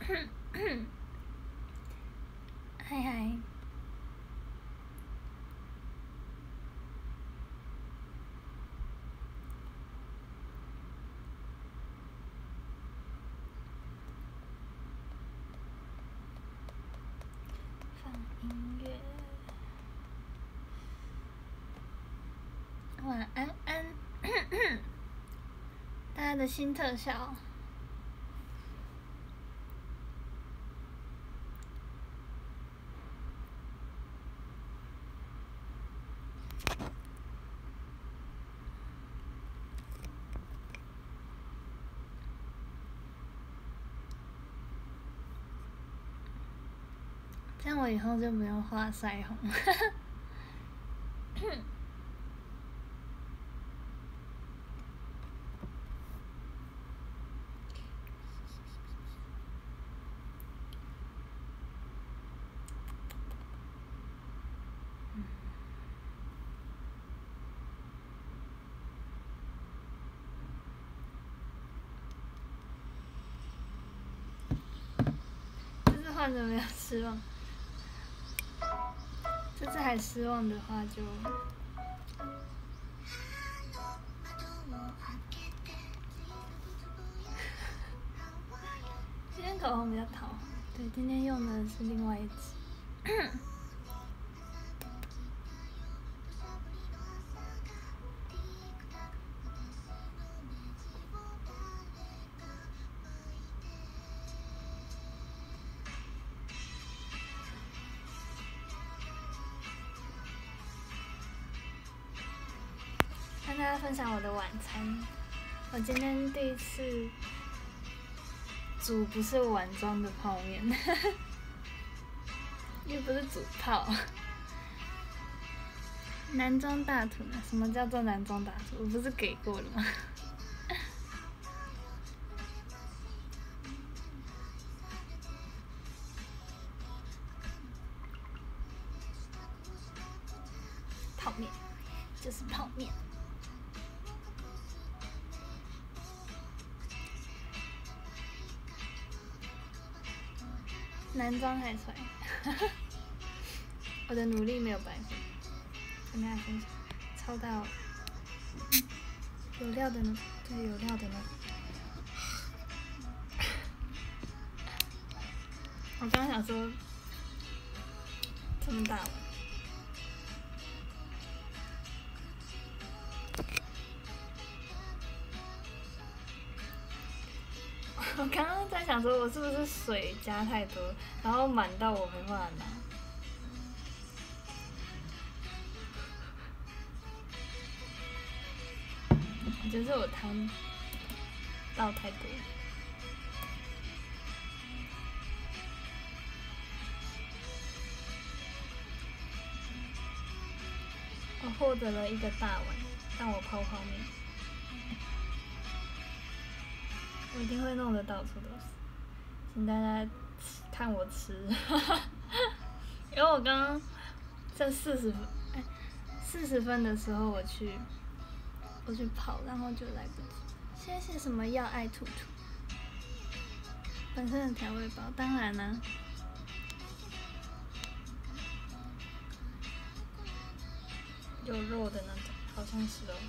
嗨嗨，放音乐，晚安安，大家的新特效。这样我以后就不用画腮红。这次换着没有失望，这次还失望的话就。今天口红比较讨好，对，今天用的是另外一支。跟大家分享我的晚餐，我今天第一次煮不是碗装的泡面，又不是煮泡。男装大厨呢？什么叫做男装大厨？我不是给过了吗？泡面就是泡面。男装还帅，我的努力没有白费。跟大家分享，超到有料的呢，对，有料的呢。我刚刚想说，这么大碗，我刚刚在想说，我是不是水加太多，然后满到我没办法拿。我觉得是我汤倒太多。我获得了一个大碗，让我泡泡面。我一定会弄得到处都是，请大家看我吃。因为我刚刚在40分的时候我去跑，然后就来不及。谢谢什么要爱兔兔，本身的调味包，当然啦、有肉的那种，好像是哦。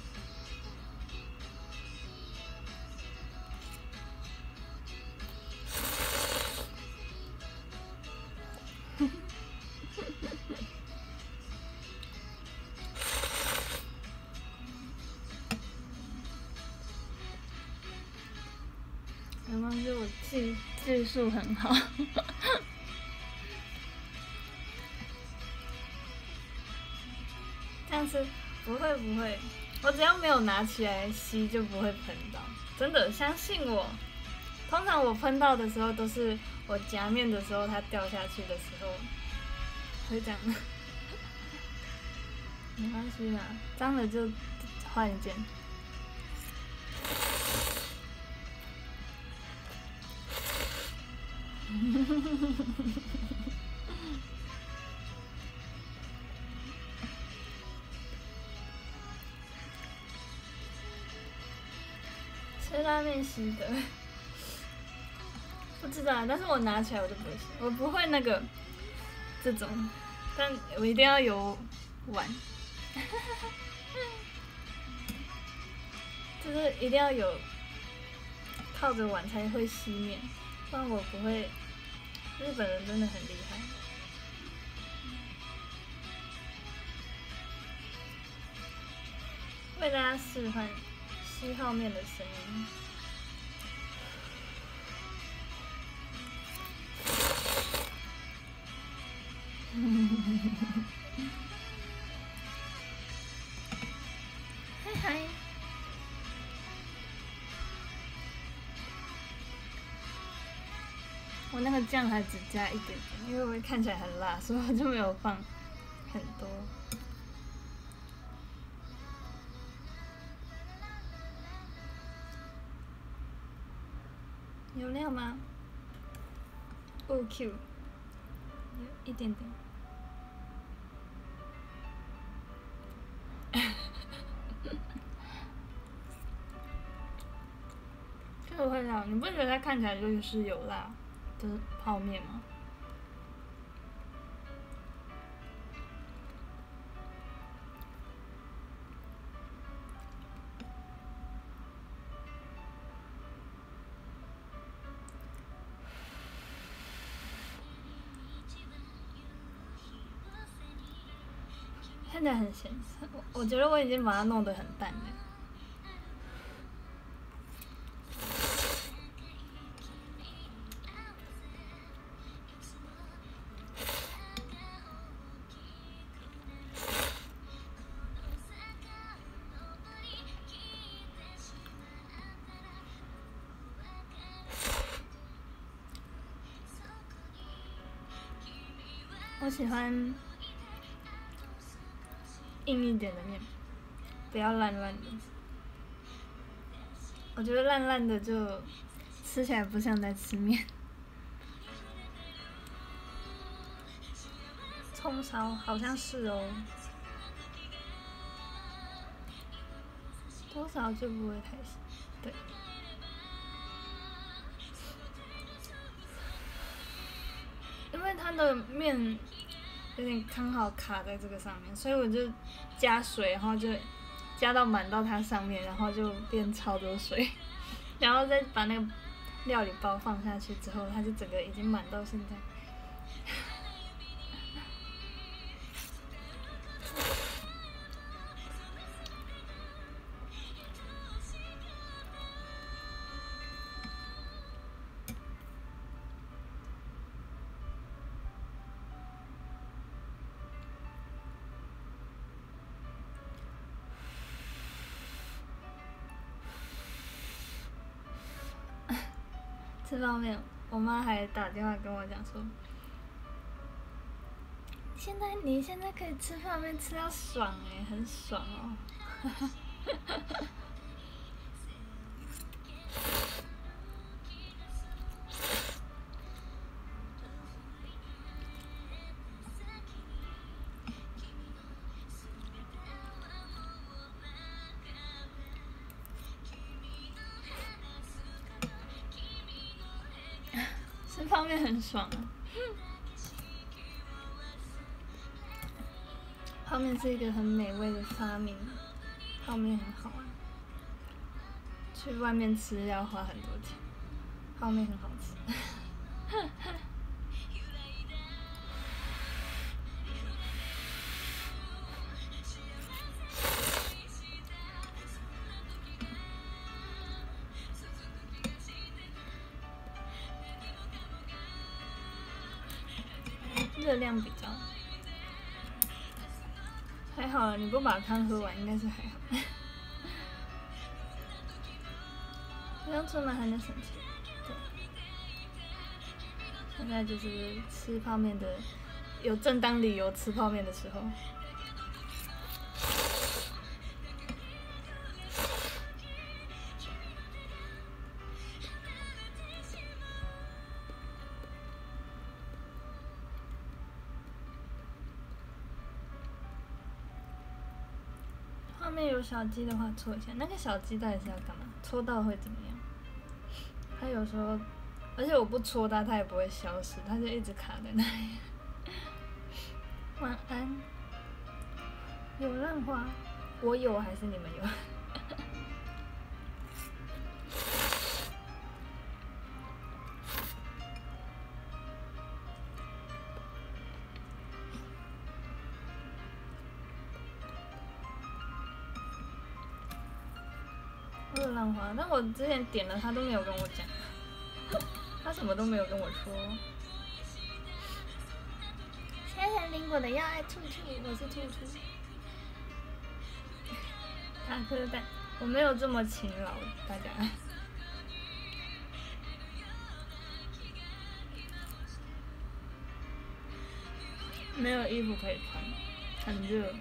没关系，我技术很好。这样子不会，我只要没有拿起来吸就不会喷到，真的相信我。通常我喷到的时候都是我夹面的时候它掉下去的时候会这样。没关系啦，脏了就换一件。吃拉面洗的，不知道，但是我拿起来我就不会写，我不会那个这种，但我一定要有碗，就是一定要有靠着碗才会吸面，不然我不会。日本人真的很厉害。为大家示范吸泡面的声音。嗨嗨！我那个酱还只加一点点，因为我看起来很辣，所以我就没有放很多。有料吗？不 Q， 有一点点。这个会辣，你不觉得它看起来就是有辣的泡面吗？看起来很咸，我觉得我已经把它弄得很淡了。我喜欢硬一点的面，不要烂烂的。我觉得烂烂的就吃起来不像在吃面。葱烧好像是哦，多少就不会太咸，对。因为它的面有点刚好卡在这个上面，所以我就加水，然后就加到满到它上面，然后就变超多水，然后再把那个料理包放下去之后，它就整个已经满到现在。吃泡面，我妈还打电话跟我讲说，你现在可以吃泡面吃到爽哎，很爽哦。吃泡面很爽啊。泡面是一个很美味的发明，泡面很好玩。去外面吃要花很多钱，泡面很好吃。热量比较还好了，你不把汤喝完应该是还好。不用出门还能省钱，对。现在就是吃泡面的，有正当理由吃泡面的时候。后面有小鸡的话搓一下，那个小鸡到底是要干嘛？搓到会怎么样？它有时候， 而且我不戳它，它也不会消失，它就一直卡在那里。晚安。有浪花，我有还是你们有？我有浪花，但我之前点了，他都没有跟我讲，他什么都没有跟我说。谢谢苹果的要爱兔兔，我是兔兔。塔克蛋，我没有这么勤劳，大家。没有衣服可以穿，很热。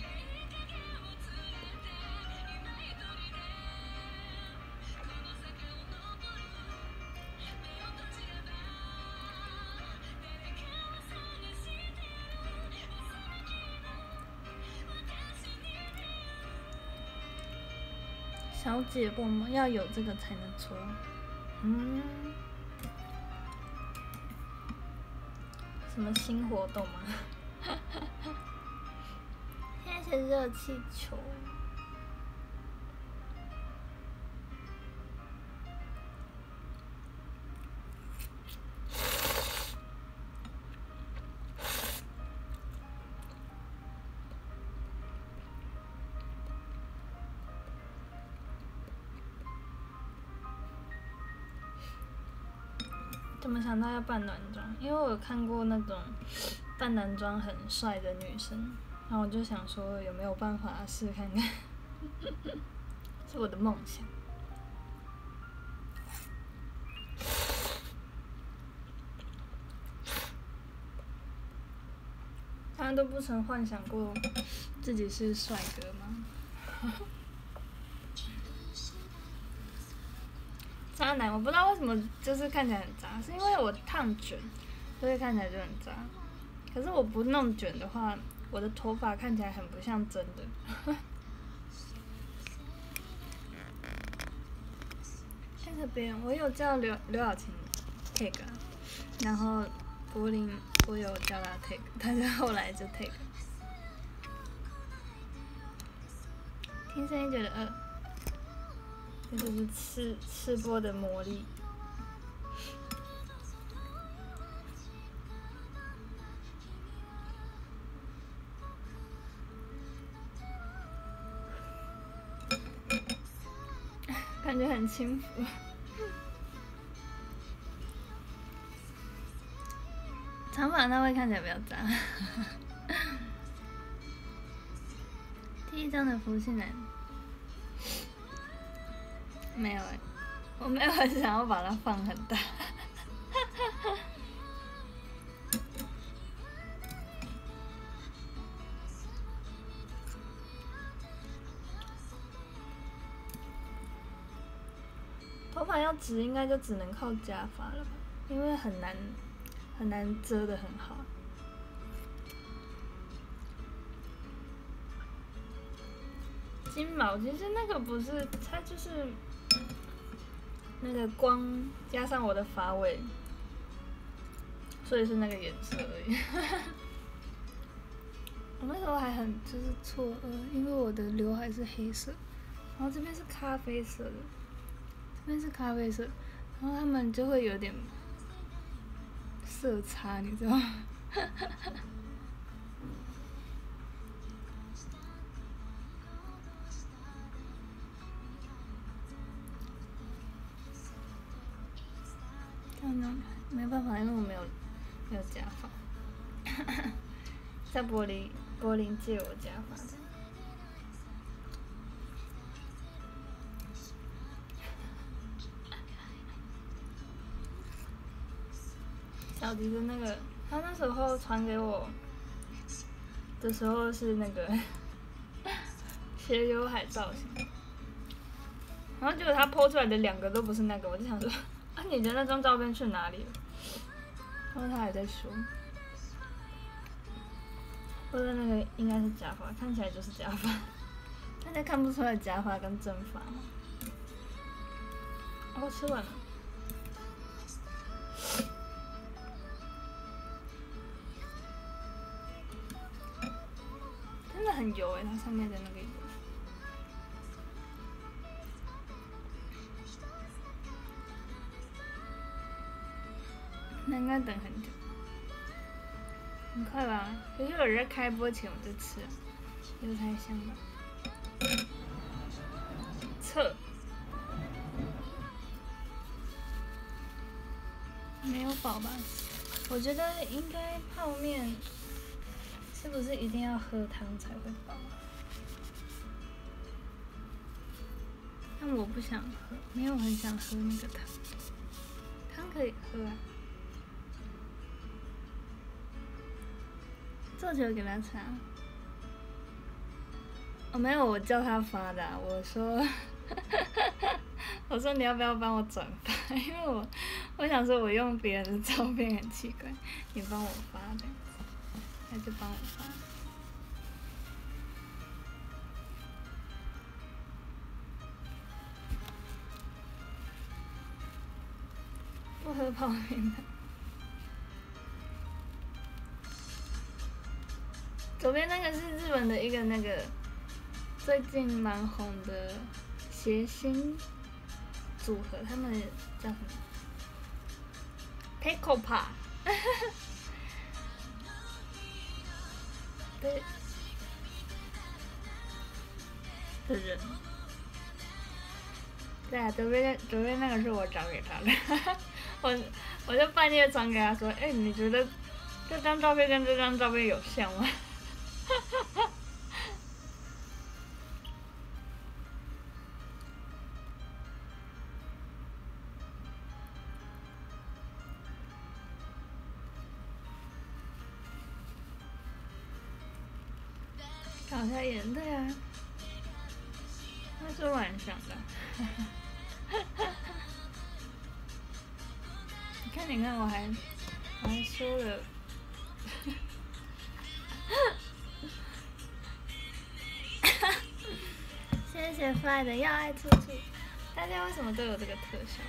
小姐过吗？要有这个才能搓。嗯。什么新活动吗？现在是热气球。怎么想到要扮男装？因为我有看过那种扮男装很帅的女生，然后我就想说有没有办法试看看，是我的梦想。大家都不曾幻想过自己是帅哥吗？渣男，我不知道为什么就是看起来很渣，是因为我烫卷，所以看起来就很渣。可是我不弄卷的话，我的头发看起来很不像真的。看这边，我有叫刘晓晴 take， 然后柏林我有叫他 take， 但是后来就 take。听声音觉得这就是吃播的魔力。感觉很轻浮。长发那位看起来比较渣。第一张的福气男。没有我没有很想要把它放很大。头发要直，应该就只能靠假发了吧，因为很难遮得很好。金毛其实那个不是，它就是那个光加上我的发尾，所以是那个颜色而已。我那时候还很就是错愕，因为我的刘海是黑色，然后这边是咖啡色的，这边是咖啡色，然后他们就会有点色差，你知道吗？没办法，因为我没有假发。在柏林借我假发的。小迪的那个，他那时候传给我的时候是那个斜刘海造型，然后结果他 po 出来的2个都不是那个，我就想说，啊，你的那张照片去哪里了？然后他还在说，我的那个应该是假发，看起来就是假发，大家看不出来假发跟真发吗？我吃完了。 很油它上面的那个油。那应该等很久，很快吧？可是我在开播前我就吃了，油菜香吧。测。没有饱吧？我觉得应该泡面是不是一定要喝汤才会饱？但我不想喝，没有很想喝那个汤，汤可以喝啊。做球给他吃啊。哦，没有，我叫他发的、啊。我说，我说你要不要帮我转发？因为我想说我用别人的照片很奇怪，你帮我发这样子，他就帮我发。不喝泡面的。左边那个是日本的一个那个最近蛮红的谐星组合，他们叫什么 ？Pekopa 对的人。对啊，左边那个是我找给他的，我就半夜传给他说，哎、你觉得这张照片跟这张照片有像吗？搞下眼对啊，那是晚上的。你看，我还说了。谢谢 Fly 的要爱处处，大家为什么都有这个特效？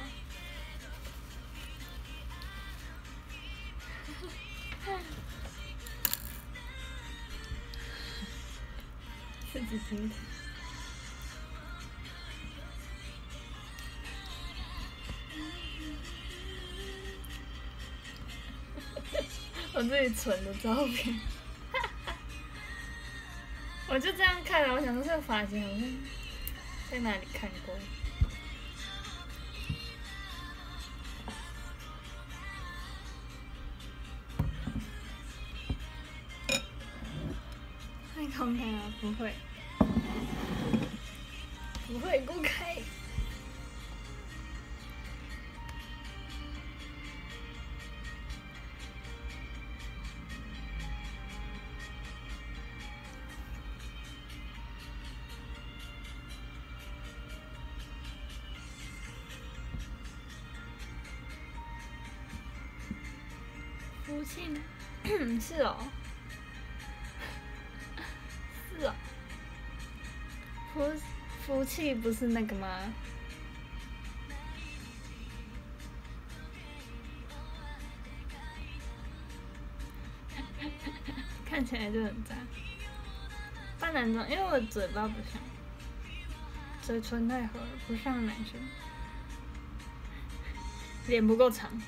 自己心疼。我自己存的照片，我就这样看了，我想说这个发型好像在哪里看过。太公开了，不会，不会公开。福气呢？是哦，是哦，福气不是那个吗？看起来就很渣。扮男装，因为我嘴巴不像，嘴唇太合了，不像男生，脸不够长。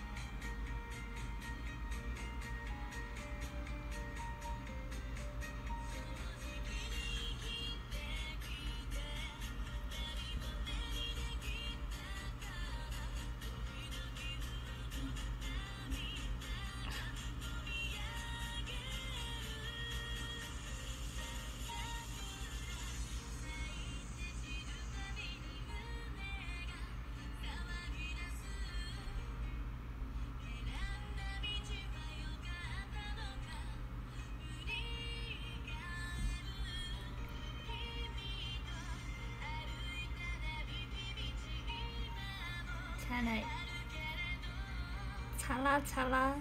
来，查拉查拉。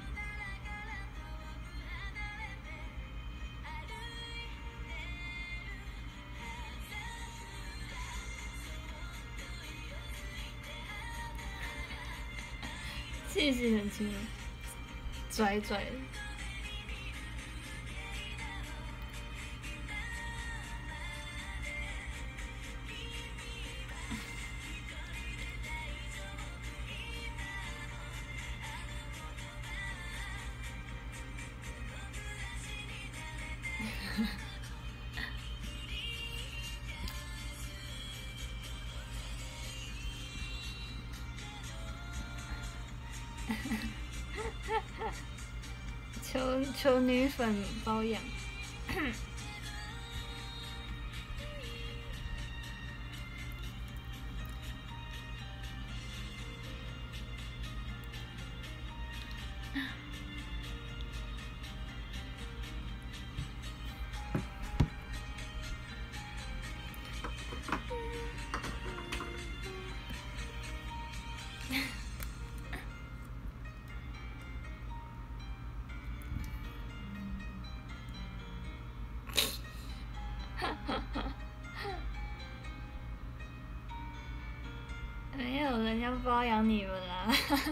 气息很轻，拽拽的。 求女粉包养。没有人家包养你们啦。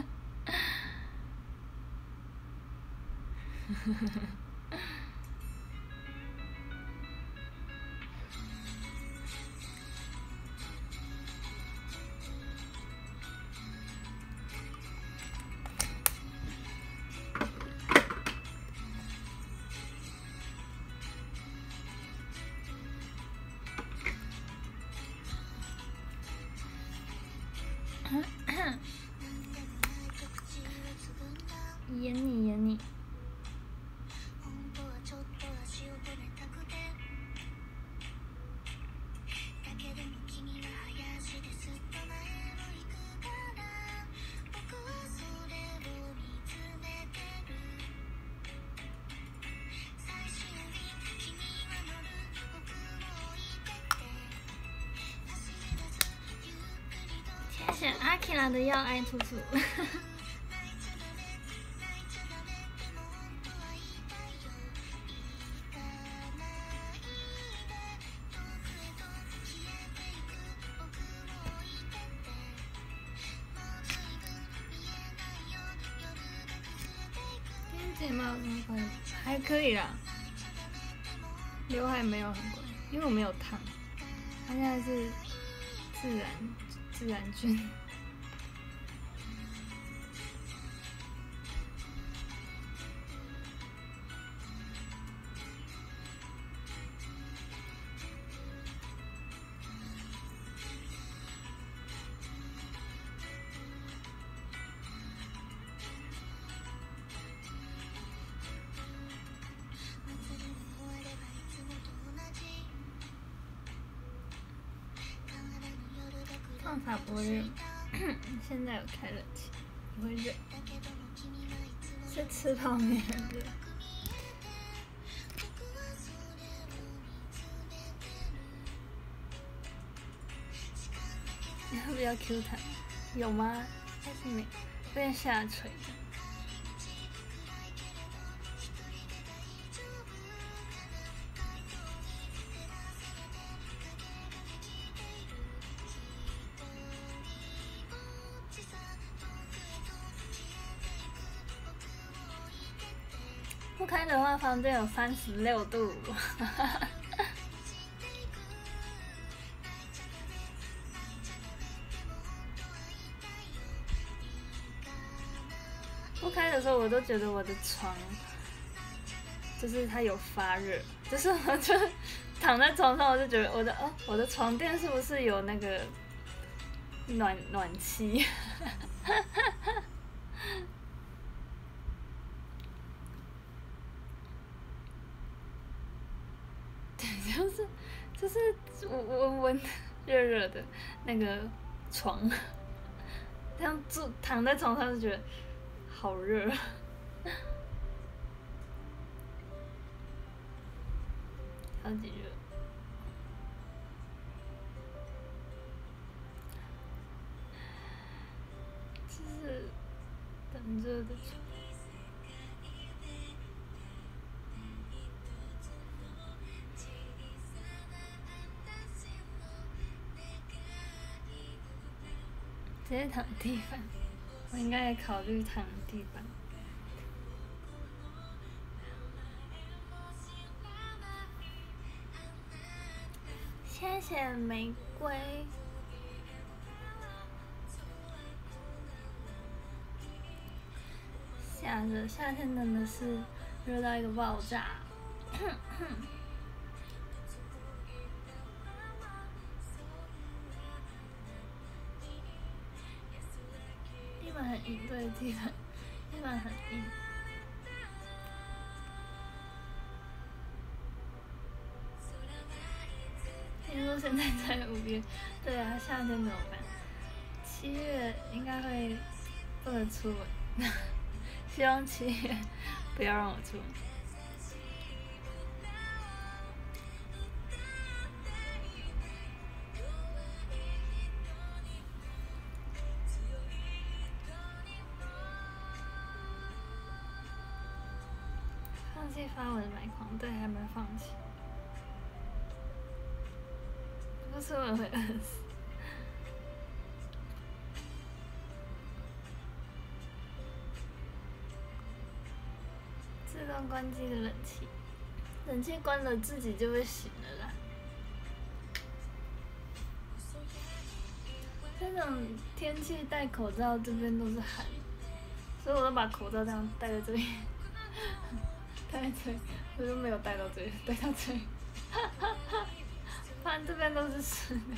演你演你。谢谢阿基拉的要爱兔兔。睫毛有什么关系？还可以啦，刘海没有很关，因为我没有烫，它现在是自然卷。放法不会热，现在有开冷气，不会热。是吃泡面很热。你要不要 Q 弹？有吗？还是没？有点下垂的。不开的话，房间有36度。不开的时候，我都觉得我的床，就是它有发热，就是我就躺在床上，我就觉得我的床垫是不是有那个暖气？就是温热热的那个床，这样躺在床上就觉得好热，超级热。就是等热的床。直接躺地板，我应该也考虑躺地板。谢谢玫瑰。夏天真的是热到一个爆炸。 板很硬，对，地板很硬。听说现在在5月，对啊，夏天怎么办？7月应该会不能出门，希望7月不要让我出门。放弃发文买狂，对，还没放弃。不出门会饿死。自动关机的冷气，冷气关了自己就会醒了啦。这种天气戴口罩，这边都是汗，所以我都把口罩这样戴在这里，戴在这里，我就没有戴到这里，戴到这里，不然这边都是湿的。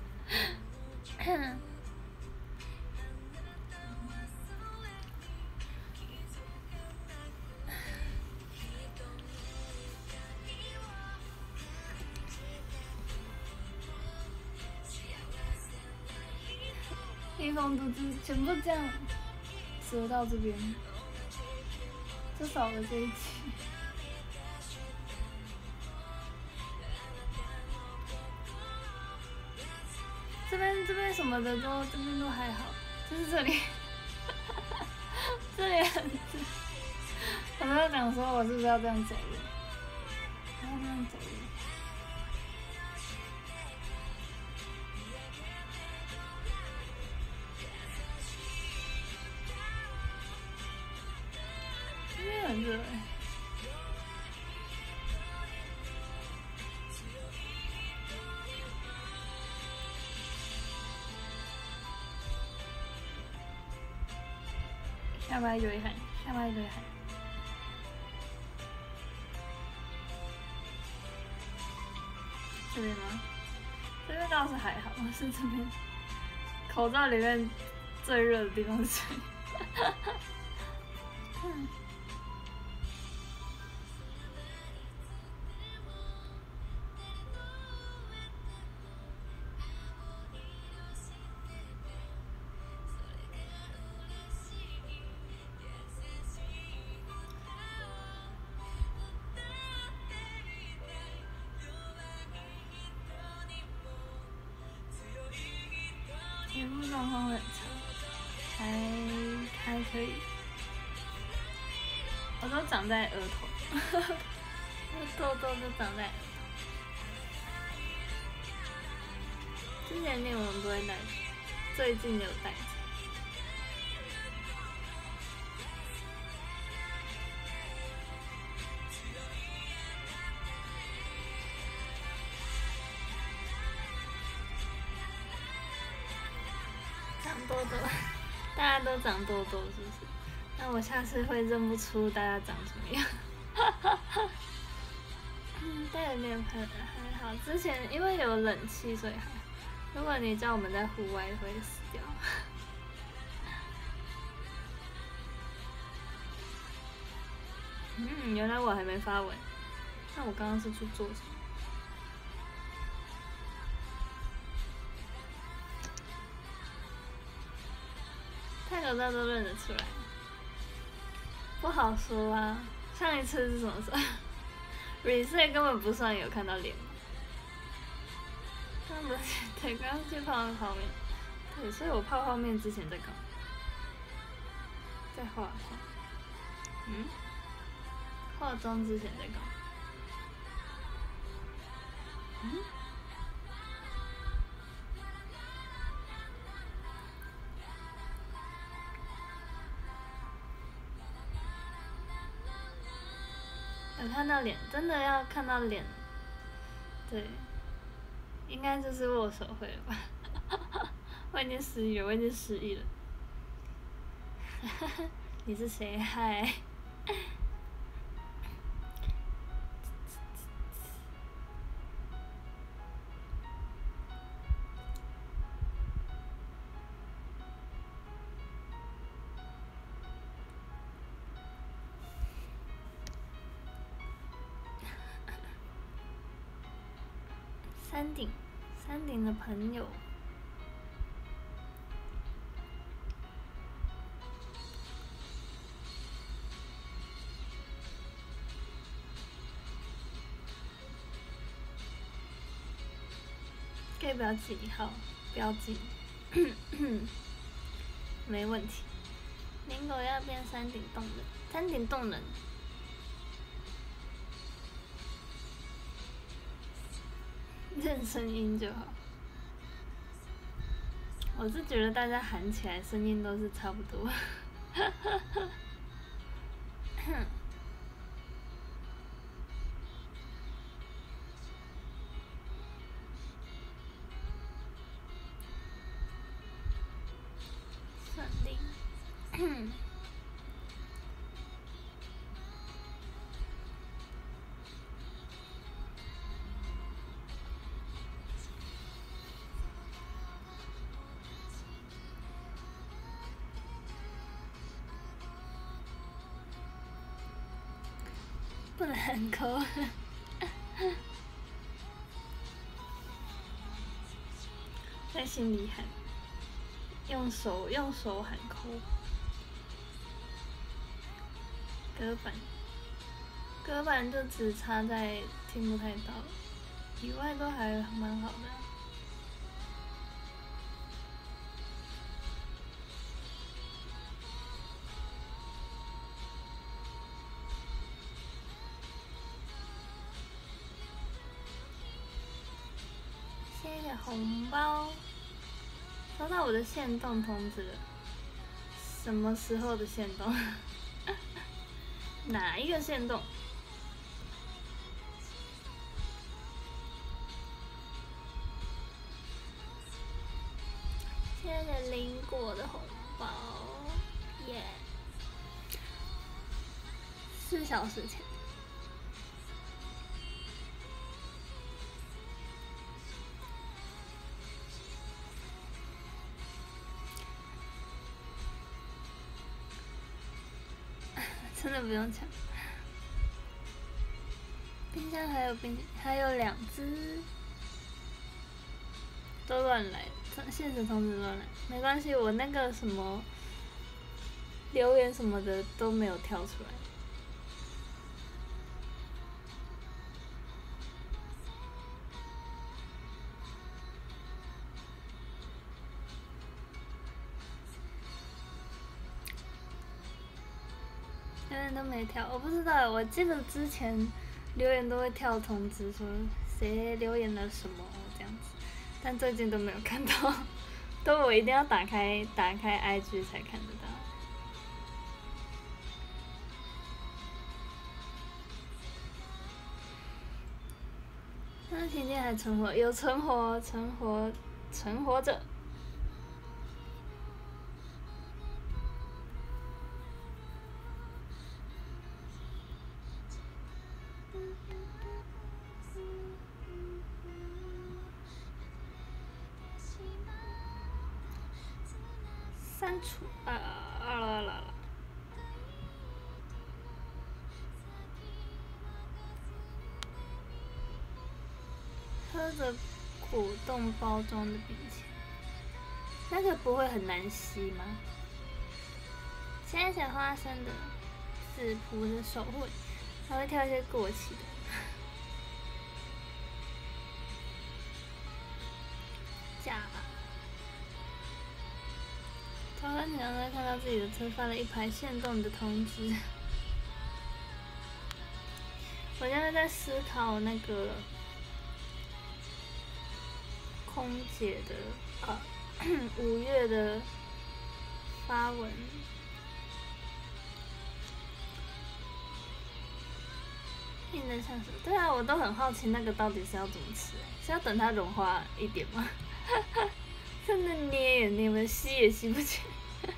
一封都是全部这样折到这边，就少了这一期。这边什么的都这边都还好，就是这里，这里很直。很多人讲说我是不是要这样走路？要这样走路。这边很热哎。下巴一堆汗，下巴一堆汗。这边吗？这边倒是还好，是这边口罩里面最热的地方是这里。皮肤状况很差，还可以。我都长在额头，痘痘都长在额头。之前念文不会戴，最近有戴。长痘痘，大家都长痘痘是不是？那我下次会认不出大家长什么样。戴着面盆还好，之前因为有冷气，所以还好。如果你叫我们在户外，会死掉。原来我还没发文，那我刚刚是去做什么？戴口罩都认得出来，不好说啊。上一次是什么时候？reset 根本不算有看到脸嘛。刚刚对，刚刚去泡面，对，所以我泡面之前在干嘛？在化妆。化妆之前在干嘛？有看到脸，真的要看到脸，对，应该就是握手会了吧？我已经失忆了，我已经失忆了。你是谁？嗨。 山顶的朋友。可以不要记号，不要记，没问题。林狗要变山顶洞人，山顶洞人。认声音就好。我是觉得大家喊起来声音都是差不多。顺利。不能喊口，在心里喊，用手喊口。隔板就只差在听不太到，以外都还蛮好的。谢谢红包，收到我的限动通知了。什么时候的限动？哪一个限动？谢谢林果的红包，耶！4小时前。真的不用抢。冰箱还有2只，都乱来，现实通知乱来，没关系，我那个什么留言什么的都没有跳出来。留言都没跳，我不知道，我记得之前留言都会跳通知说谁留言了什么这样子，但最近都没有看到，都我一定要打开 IG 才看得到。那甜甜还存活，有存活着。删除啦！喝着果冻包装的冰淇淋，那个不会很难吸吗？谢谢花生的紫葡的守护，还会挑一些过期的。假吧。早上起来看到自己的车发了一排限动的通知，我现在在思考那个空姐的5月的发文，硬的像什么？对啊，我都很好奇那个到底是要怎么吃，是要等它融化一点吗？真的捏也捏不，吸也吸不起来。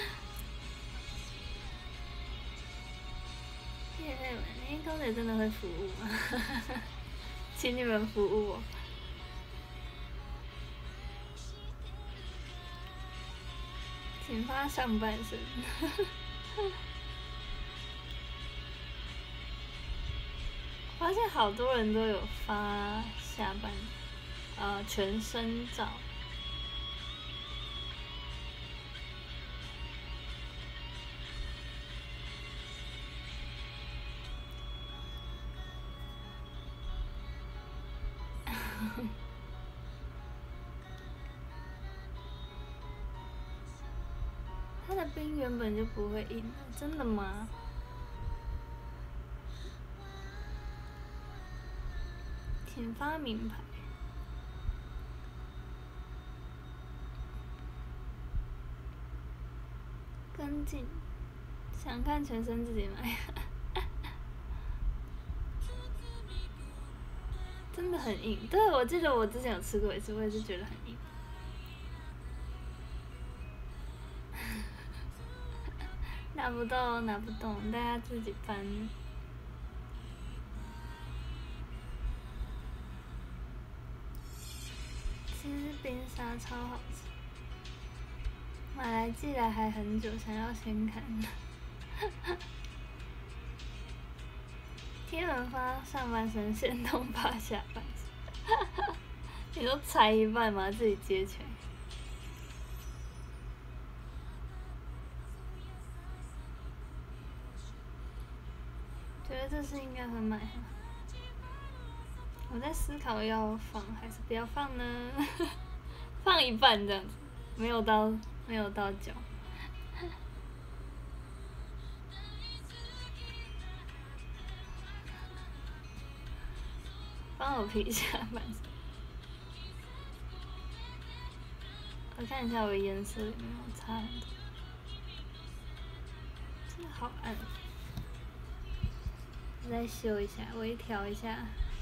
叶佩文，空姐真的会服务吗？请你们服务我。请发上半身。发现好多人都有发下半。 全身照。它的冰原本就不会硬，真的吗？请发名牌。跟进，想看全身自己买。真的很硬，对，我记得我之前有吃过一次，我也是觉得很硬。拿不动，拿不动，大家自己搬。其实冰沙超好吃，买来寄来还很久，想要先看。天文发上半身，先动发下半身。你都裁一半吗？自己接起来。觉得这次应该会买。我在思考要放还是不要放呢？放一半这样子，没有到脚。帮我 P 一下半身。我看一下我的颜色有没有差很多。真的好暗。我再修一下，微调一下。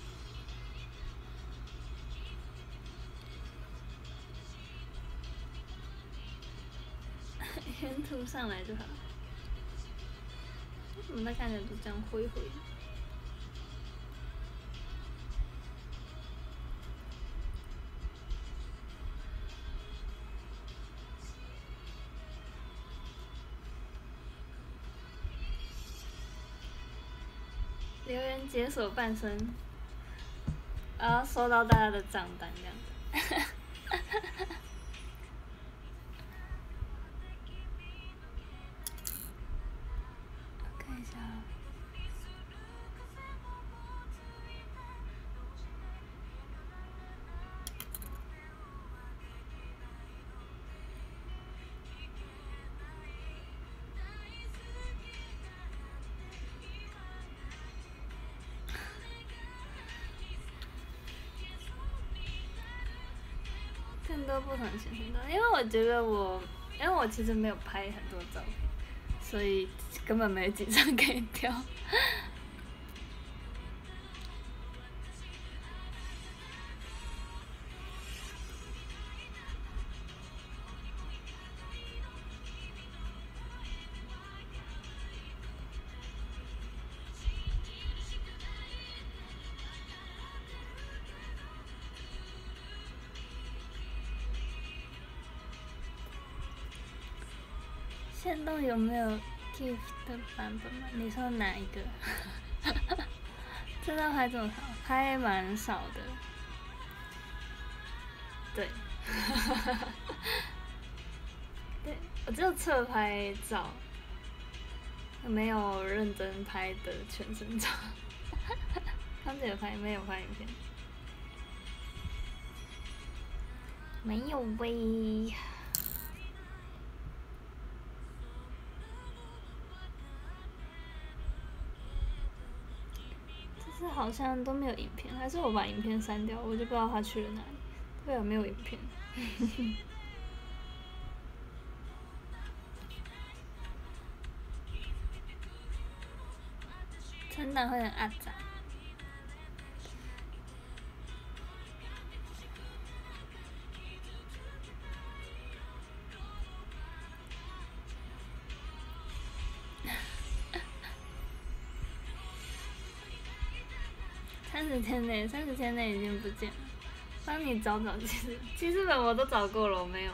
原图上来就好。为什么它看起来都这样灰灰的？留言解锁半身，然后收到大家的账单这样子。我看一下。更多不同的显示照，因为我觉得因为我其实没有拍很多照片，所以根本没几张可以挑。现动有没有 GIF 的版本吗？你说哪一个？真的拍这么少？拍蛮少的。对。对，我只有侧拍照，没有认真拍的全身照。康姐有拍没有拍影片？没有喂。这好像都没有影片，还是我把影片删掉，我就不知道他去了哪里。对啊，没有影片。存档会很阿杂。30天内已经不见了。帮你找记事本我都找过了，我没有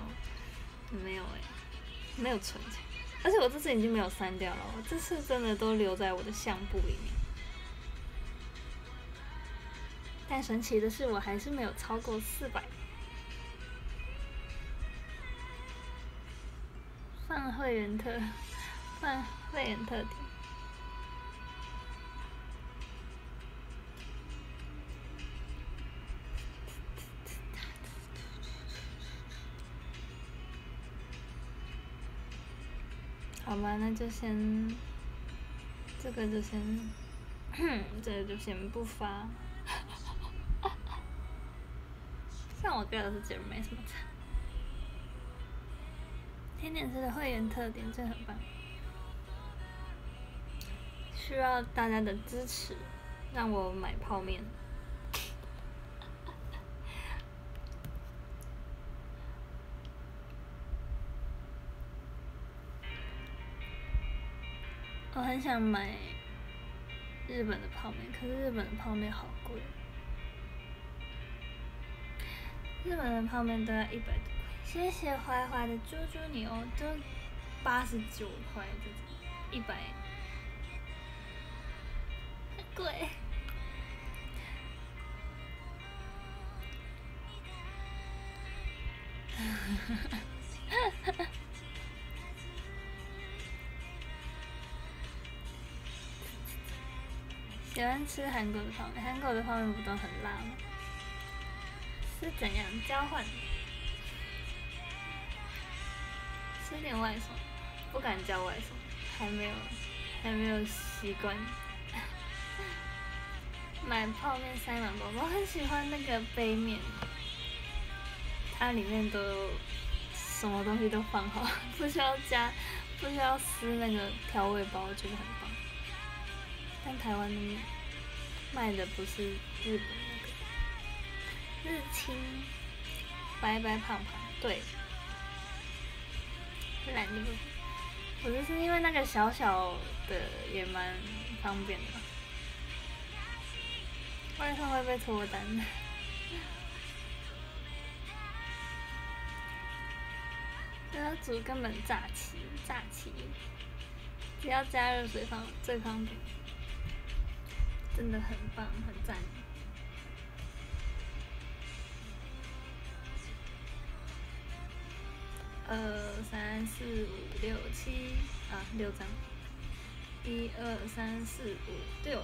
没有存起来。而且我这次已经没有删掉了，我这次真的都留在我的相簿里面。 但神奇的是，我还是没有超过400。放会员特点。好吧，那就先，这个就先，这个就先不发。像我个人是觉得没什么差。甜点师的会员特点真的很棒，需要大家的支持，让我买泡面。我很想买日本的泡面，可是日本的泡面好贵，日本的泡面都要100多块。谢谢怀怀的猪猪牛，都89块这种，100，很贵。喜欢吃韩国的泡面，韩国的泡面不都很辣吗？是怎样交换？吃点外送，不敢叫外送，还没有习惯。买泡面塞满包包，很喜欢那个杯面，它里面都什么东西都放好，不需要撕那个调味包，我觉得很棒。但台湾卖的不是日本那个日清白白胖胖，对，懒得不，我就是因为那个小小的也蛮方便的，外送会被脱单。这要煮根本炸起，只要加热水最方便，真的很棒，很赞。2、3、4、5、6、7啊，6张。1、2、3、4、5、6。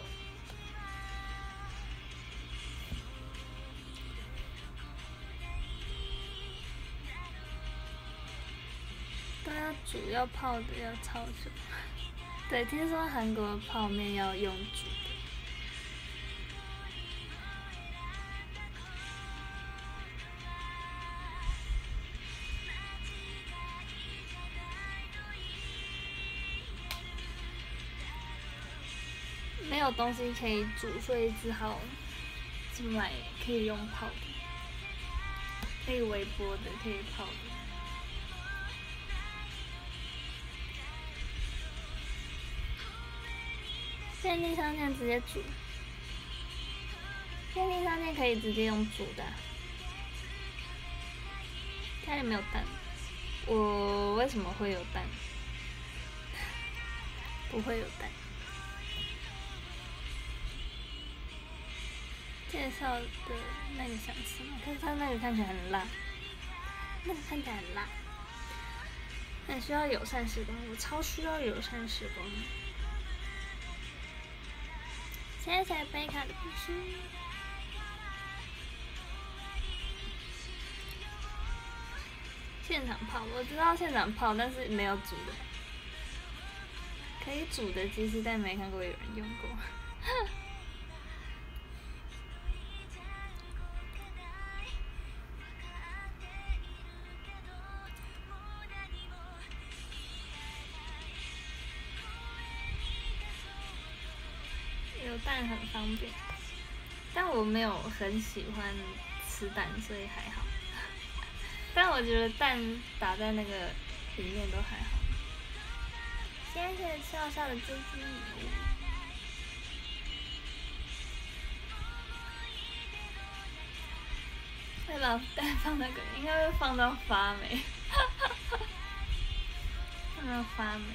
都要煮，要泡的，要焯水。对，听说韩国泡面要用煮的。没有东西可以煮，所以只好去买可以用泡的，可以微波的，可以泡的。便利商店直接煮，便利商店可以直接用煮的。家里没有蛋，我为什么会有蛋？不会有蛋。介绍的那个想吃吗？可是它那个看起来很辣，很需要友善时光，我超需要友善时光。谢谢贝卡的必须。现场泡，我知道现场泡，但是没有煮的。可以煮的鸡翅，但没看过有人用过。有蛋很方便，但我没有很喜欢吃蛋，所以还好。但我觉得蛋打在那个里面都还好。谢谢笑笑的猪猪牛。会把蛋放那个，应该会放到发霉。放到发霉。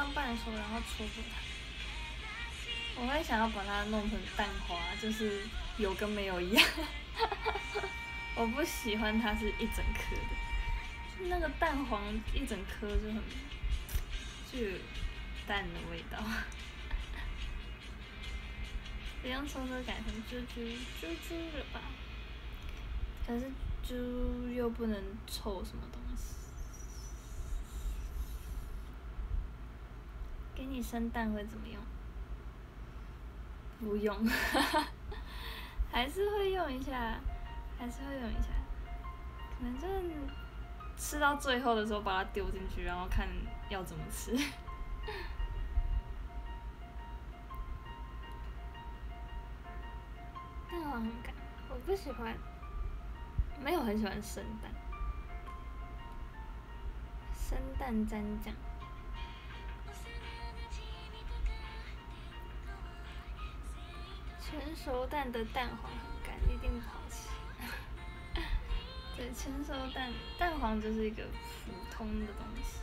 当半熟，然后戳破它。我会想要把它弄成蛋花，就是有跟没有一样。我不喜欢它是一整颗的，那个蛋黄一整颗就很具有蛋的味道。不用说说改成猪了吧？可是猪又不能臭什么东西。给你生蛋会怎么用？不用，还是会用一下，可能就是吃到最后的时候把它丢进去，然后看要怎么吃。蛋黄很干，我不喜欢，没有很喜欢生蛋，生蛋蘸酱。全熟蛋的蛋黄很干，一定不好吃。对，全熟蛋黄就是一个普通的东西。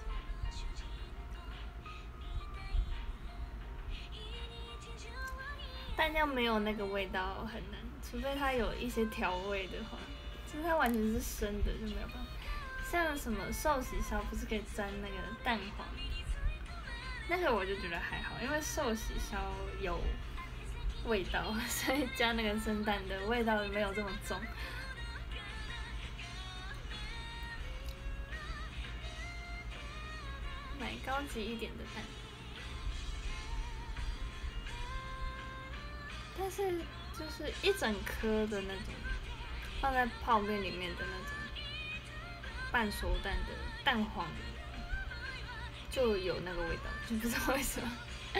蛋要没有那个味道很难，除非它有一些调味的话，就是它完全是生的就没有办法。像什么寿喜烧不是可以沾那个蛋黄？那个我就觉得还好，因为寿喜烧有味道，所以加那个生蛋的味道没有这么重。买高级一点的蛋，但是就是一整颗的那种，放在泡面里面的那种半熟蛋的蛋黄，就有那个味道，就不知道为什么。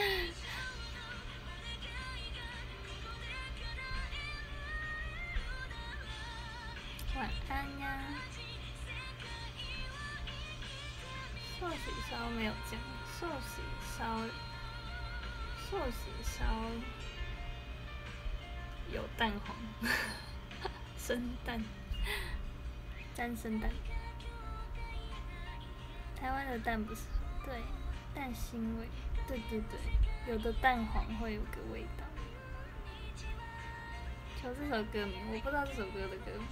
晚安呀。寿喜烧没有酱，寿喜烧有蛋黄，生蛋，沾生蛋。台湾的蛋不是，对，蛋腥味，对，有的蛋黄会有个味道。求这首歌名，我不知道这首歌的歌名，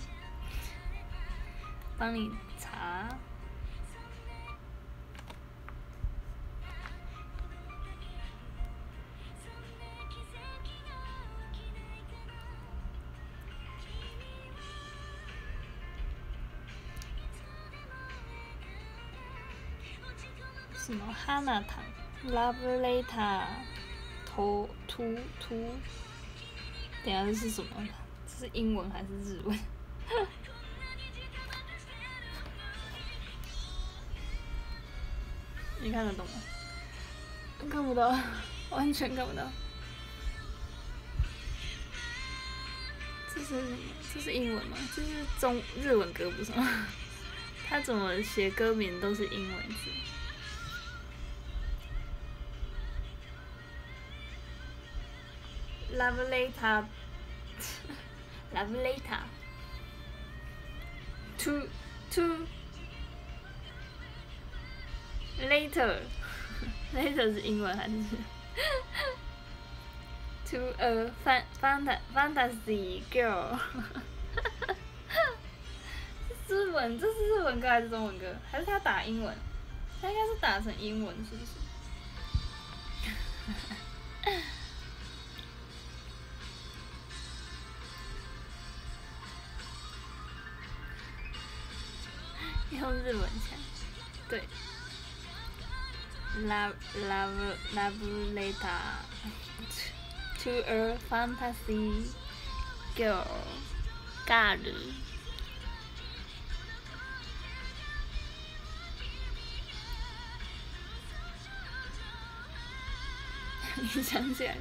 帮你查。什么哈娜糖 ，Love Later， 等下这是什么？这是英文还是日文？你看得懂吗？看不到，完全看不到。这是什么？这是英文吗？这是日文歌不是吗？他怎么写歌名都是英文字？Love Later， Love Later， to later， later 是英文还是？To a fantasy girl， 这是日文歌还是中文歌？还是他打英文？他应该是打成英文，是不是？用日文讲，对。Love Later to a fantasy girl。你想起来？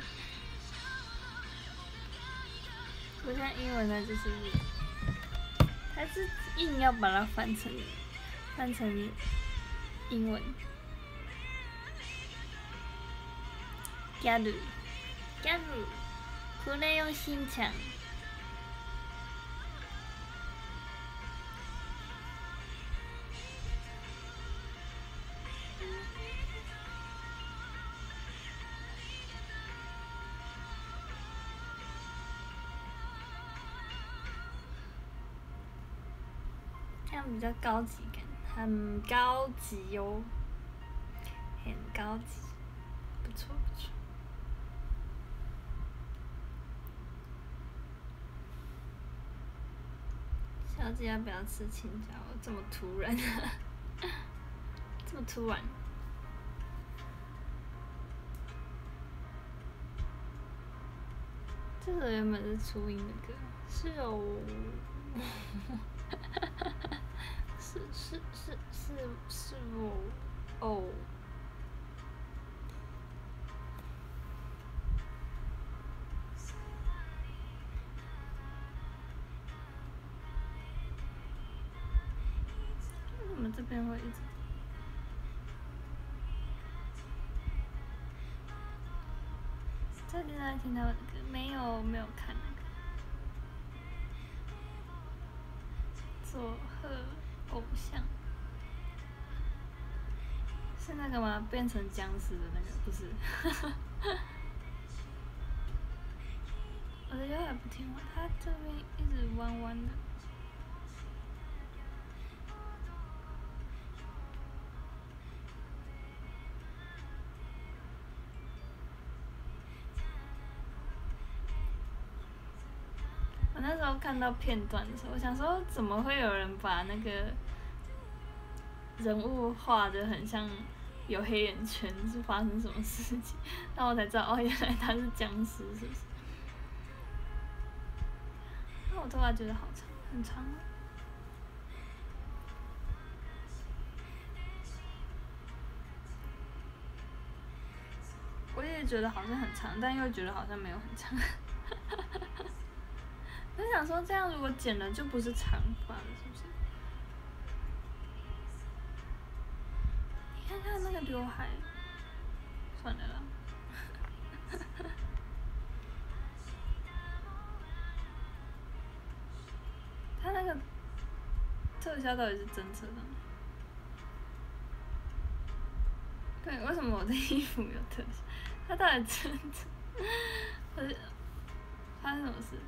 不像英文，它就是日文，它是硬要把它翻成英文。ギャルクレヨンしんちゃん。 这样比较高级感，很高级哟，很高级，不错不错。小姐要不要吃青椒？这么突然，这么突然。这个原本是初音的歌，是哦，是哦，哦。为什么这边会一直？最近在听他们的歌，没有看那个。佐贺偶像是那个吗？变成僵尸的那个不是？我的腰也不听话，它这边一直弯弯的。我那时候看到片段的时候，我想说怎么会有人把那个人物画的很像有黑眼圈，是发生什么事情？然后我才知道哦，原来他是僵尸，是不是？那我头发觉得好长，很长哦。我也觉得好像很长，但又觉得好像没有很长。我想说，这样如果剪了就不是长发了，是不是？你看看那个刘海，算了啦。他那个特效到底是真测的吗？对，为什么我的衣服有特效？他到底真的？发生什么事？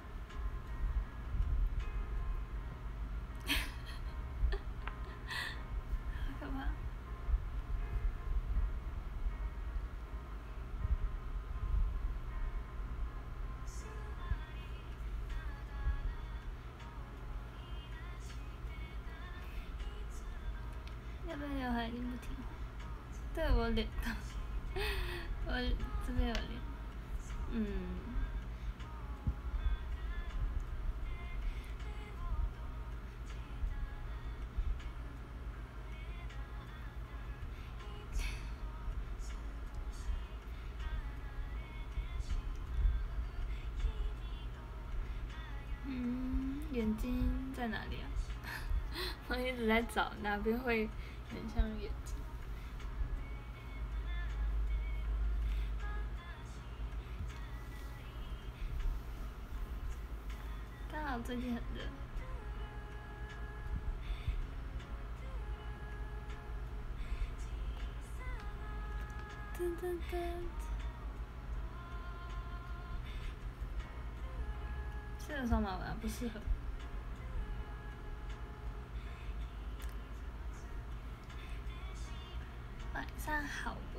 好可怕！要不然刘海已经不听话。对我脸，我这边有脸，嗯。眼睛在哪里啊？我一直在找哪边会很像眼睛。刚好最近很热。噔噔噔。适合双马尾啊？不适合。晚上好哦。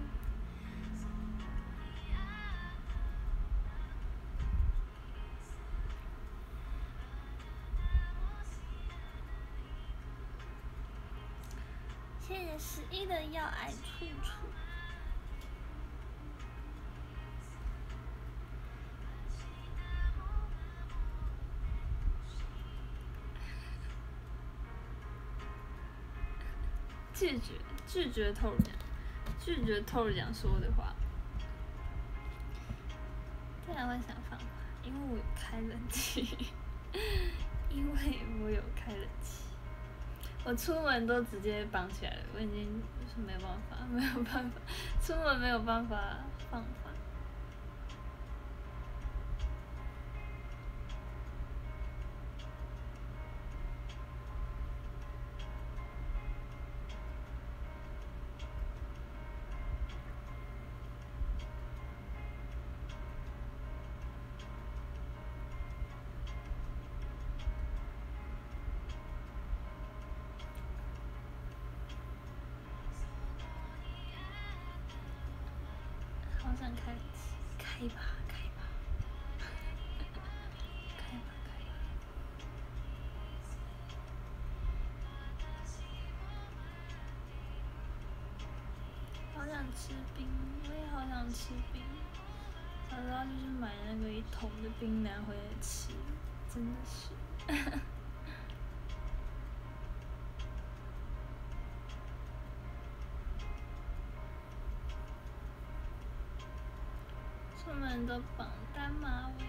谢谢11的要爱处处。拒绝透露讲，拒绝透露讲说的话。自然会想放话，因为我有开冷气，因为我有开冷气，我出门都直接绑起来了，我已经是没有办法，出门没有办法放话。 想开冷气，开吧，开吧，开吧，开吧。好想吃冰，我也好想吃冰。早知道就是买那个1桶的冰拿回来吃，真的是。出门都绑单马尾。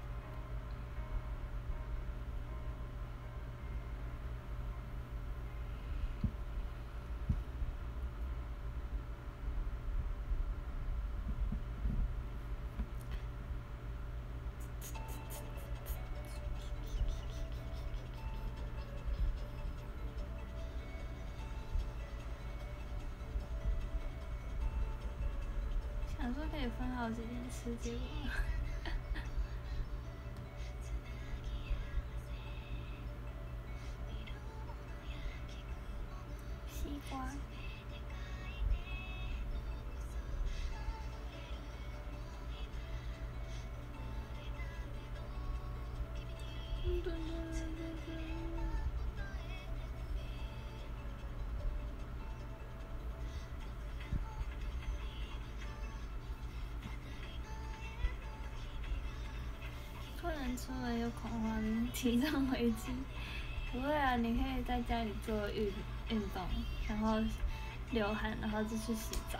想说可以分好几天吃，结果西瓜。不能出门有恐慌症，体重危机。不会啊，你可以在家里做运动，然后流汗，然后就去洗澡。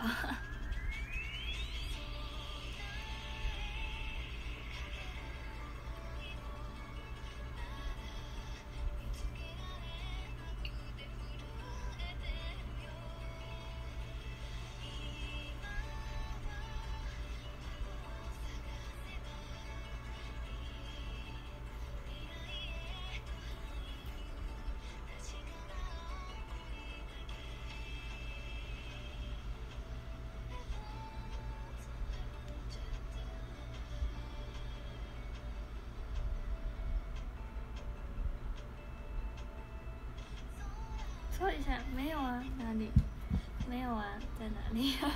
说一下，没有啊，哪里？没有啊，在哪里啊？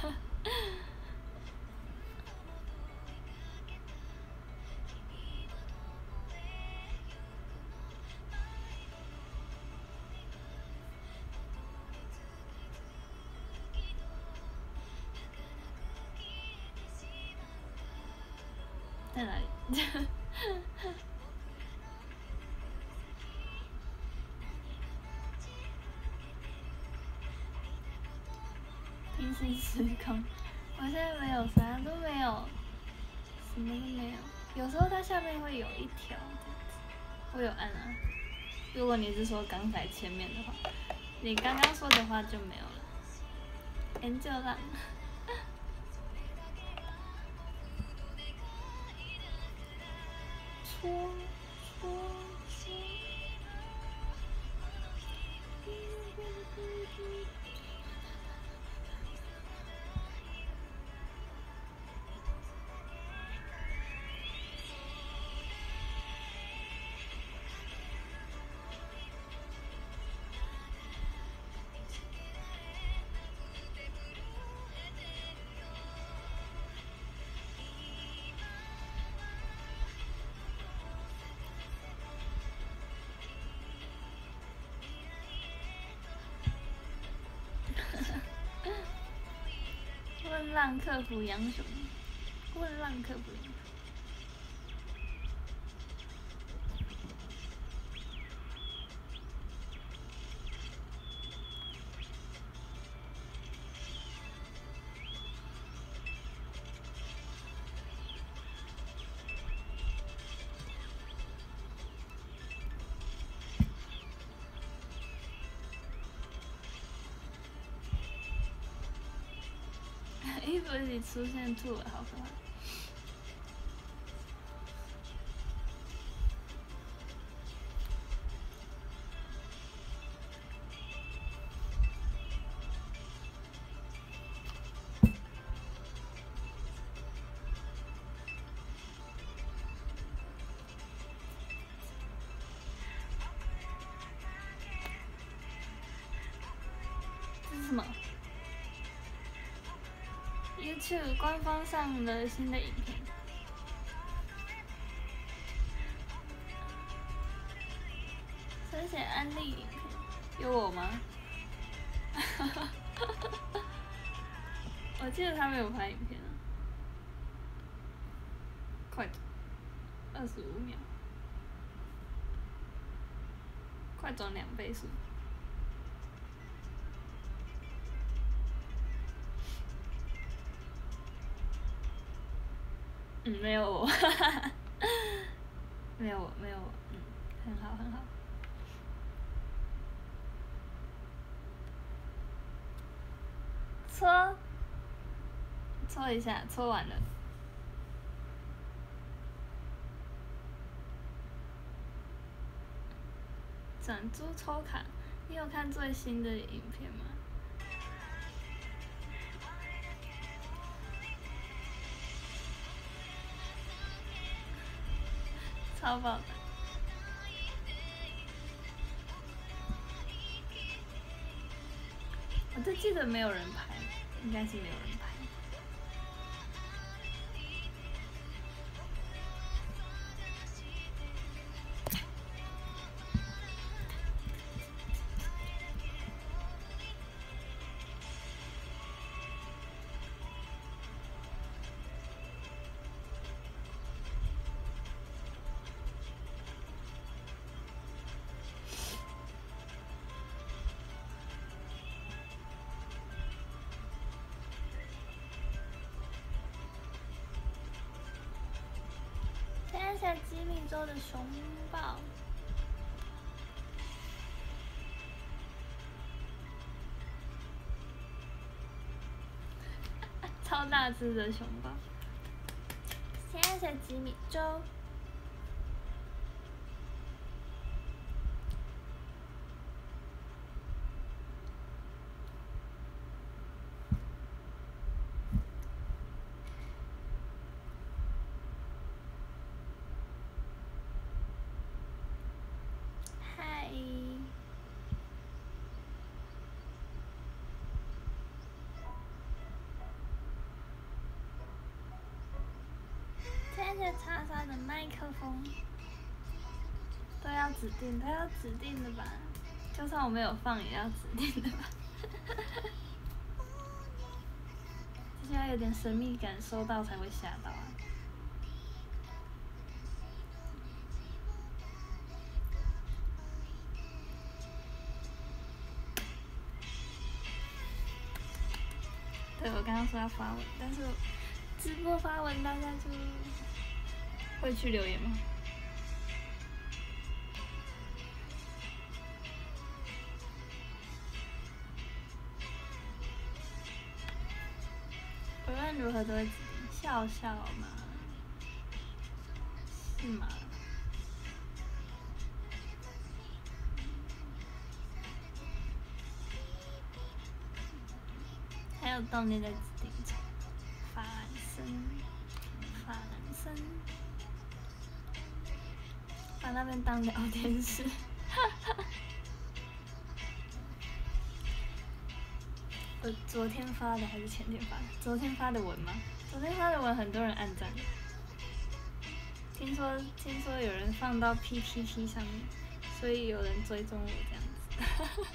在哪里？平行时空，我现在没有，啥都没有，什么都没有。有时候它下面会有一条，我有按啊。如果你是说刚才前面的话，你刚刚说的话就没有了。Angel 浪。搓搓搓。问浪客服养什么？问浪客服养什么？衣服里出现兔了，好可怕！这是什么？ YouTube 官方上了新的影片。谁写安利影片？有我吗？我记得他没有拍影片啊。快，25秒，快转2倍速。没有我，没有我，很好很好。搓一下，搓完了。转珠抽卡，你有看最新的影片吗？超爆的！我就记得没有人拍，应该是没有人拍。看一下吉米州的熊抱，超大只的熊抱。现在是吉米州。嗨。现在叉叉的麦克风都要指定的吧？就算我没有放，也要指定的吧？这要有点神秘感，收到才会吓到啊！对，我刚刚说要发文，但是直播发文大家就会去留言吗？无论如何都会笑笑嘛，是吗？还有动力在指定中，法兰森，把那边当聊天室。我昨天发的还是前天发的？昨天发的文吗？昨天发的文很多人按赞。听说有人放到 PTT 上面，所以有人追踪我这样子。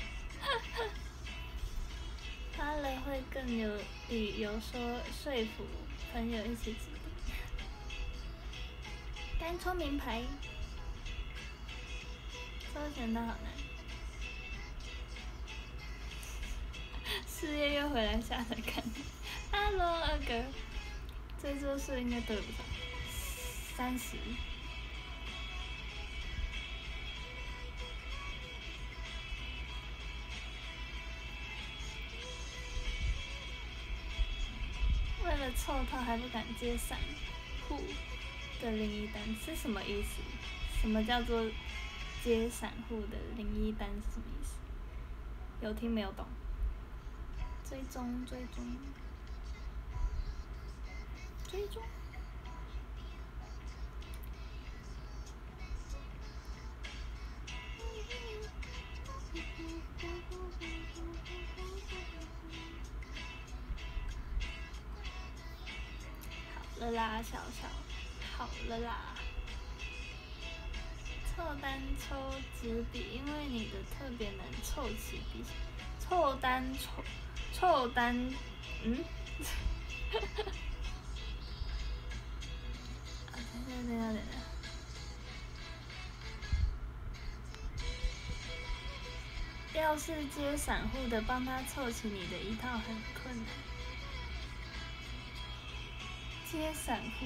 发了会更有理由说服朋友一起指定。刚抽名牌，抽选的好难。4月又回来下载看。Hello 二哥，这桌数应该得不到30。为了凑套还不敢接散户的01单是什么意思？什么叫做接散户的01单是什么意思？有听没有懂？追踪。 了啦，小小，好了啦。凑单抽纸笔，因为你的特别能凑齐笔。凑单，嗯？等下。要是接散户的，帮他凑齐你的一套很困难。接散户，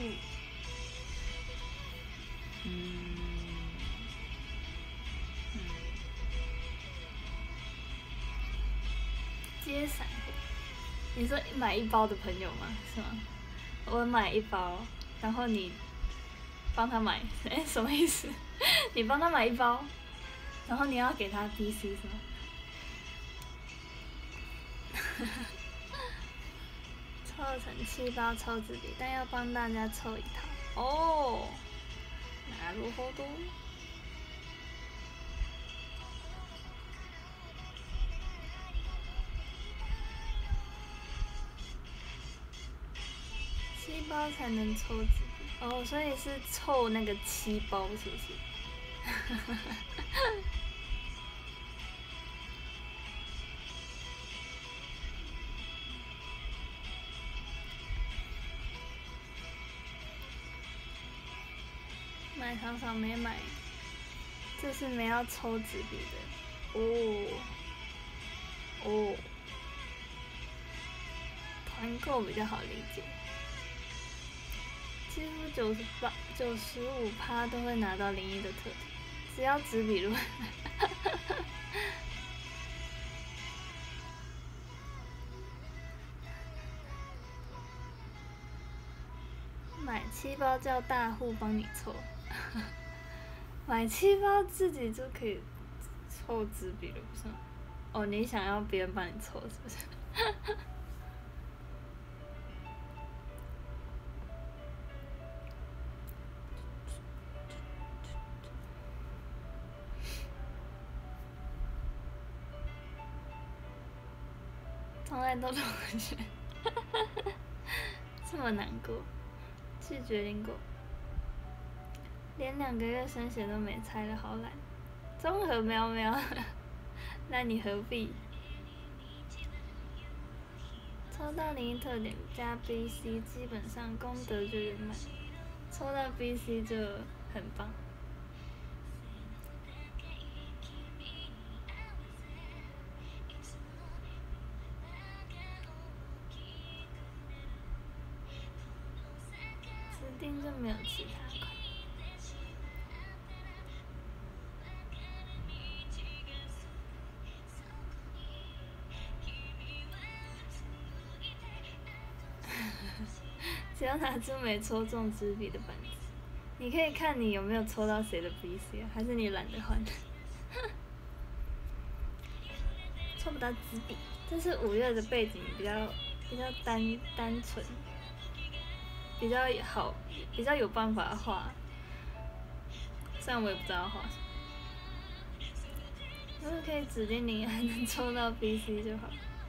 接散户，你说买一包的朋友吗？是吗？我买一包，然后你帮他买，什么意思？你帮他买一包，然后你要给他 BC 是吗？凑成7包抽纸笔，但要帮大家凑一套哦。なるほど。7包才能抽纸笔哦，所以是凑那个7包，是不是？买糖少没买，这是没要抽纸笔的哦。团购比较好理解，几乎95%都会拿到01的特点，只要纸笔如买7包叫大户帮你凑，买7包自己就可以凑纸笔了，不是吗？哦，你想要别人帮你凑是不是？从来都同学，这么难过，是决定过，连2个月升学都没猜了，好懒。综合喵喵，那你何必？抽到01特点加 BC， 基本上功德就圆满。抽到 BC 就很棒。指定就没有其他款。只要拿出没抽中纸笔的本子，你可以看你有没有抽到谁的 BC 啊，还是你懒得换？抽不到纸笔，这是5月的背景比较单纯，比较好，比较有办法画。虽然我也不知道画什么，如果可以指定你还能抽到 BC 就好。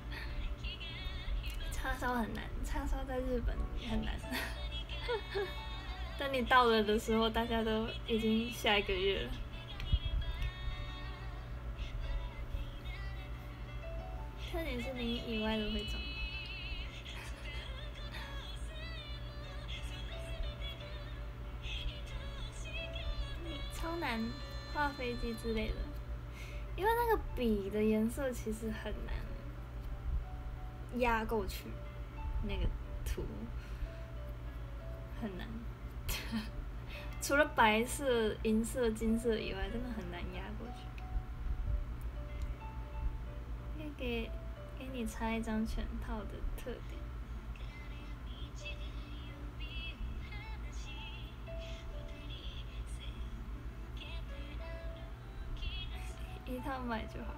叉烧很难，叉烧在日本很难。等你到了的时候，大家都已经下一个月了。特点是0以外都会中。超难画飞机之类的，因为那个笔的颜色其实很难压过去，那个图很难。除了白色、银色、金色以外，真的很难压过去。可以给你插一张全套的特点。一套买就好。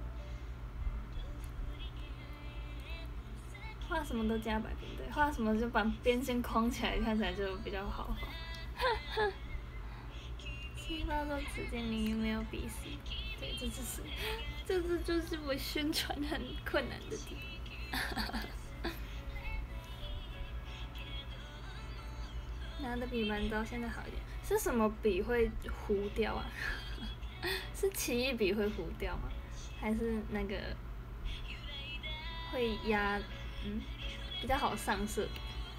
画什么都加百分对，画什么就把边线框起来，看起来就比较好画。7包都指定0没有笔 C， 对，这就是我宣传很困难的地方。 拿的笔蛮糟，现在好一点。是什么笔会糊掉啊？是奇异笔会糊掉吗？还是那个会压比较好上色？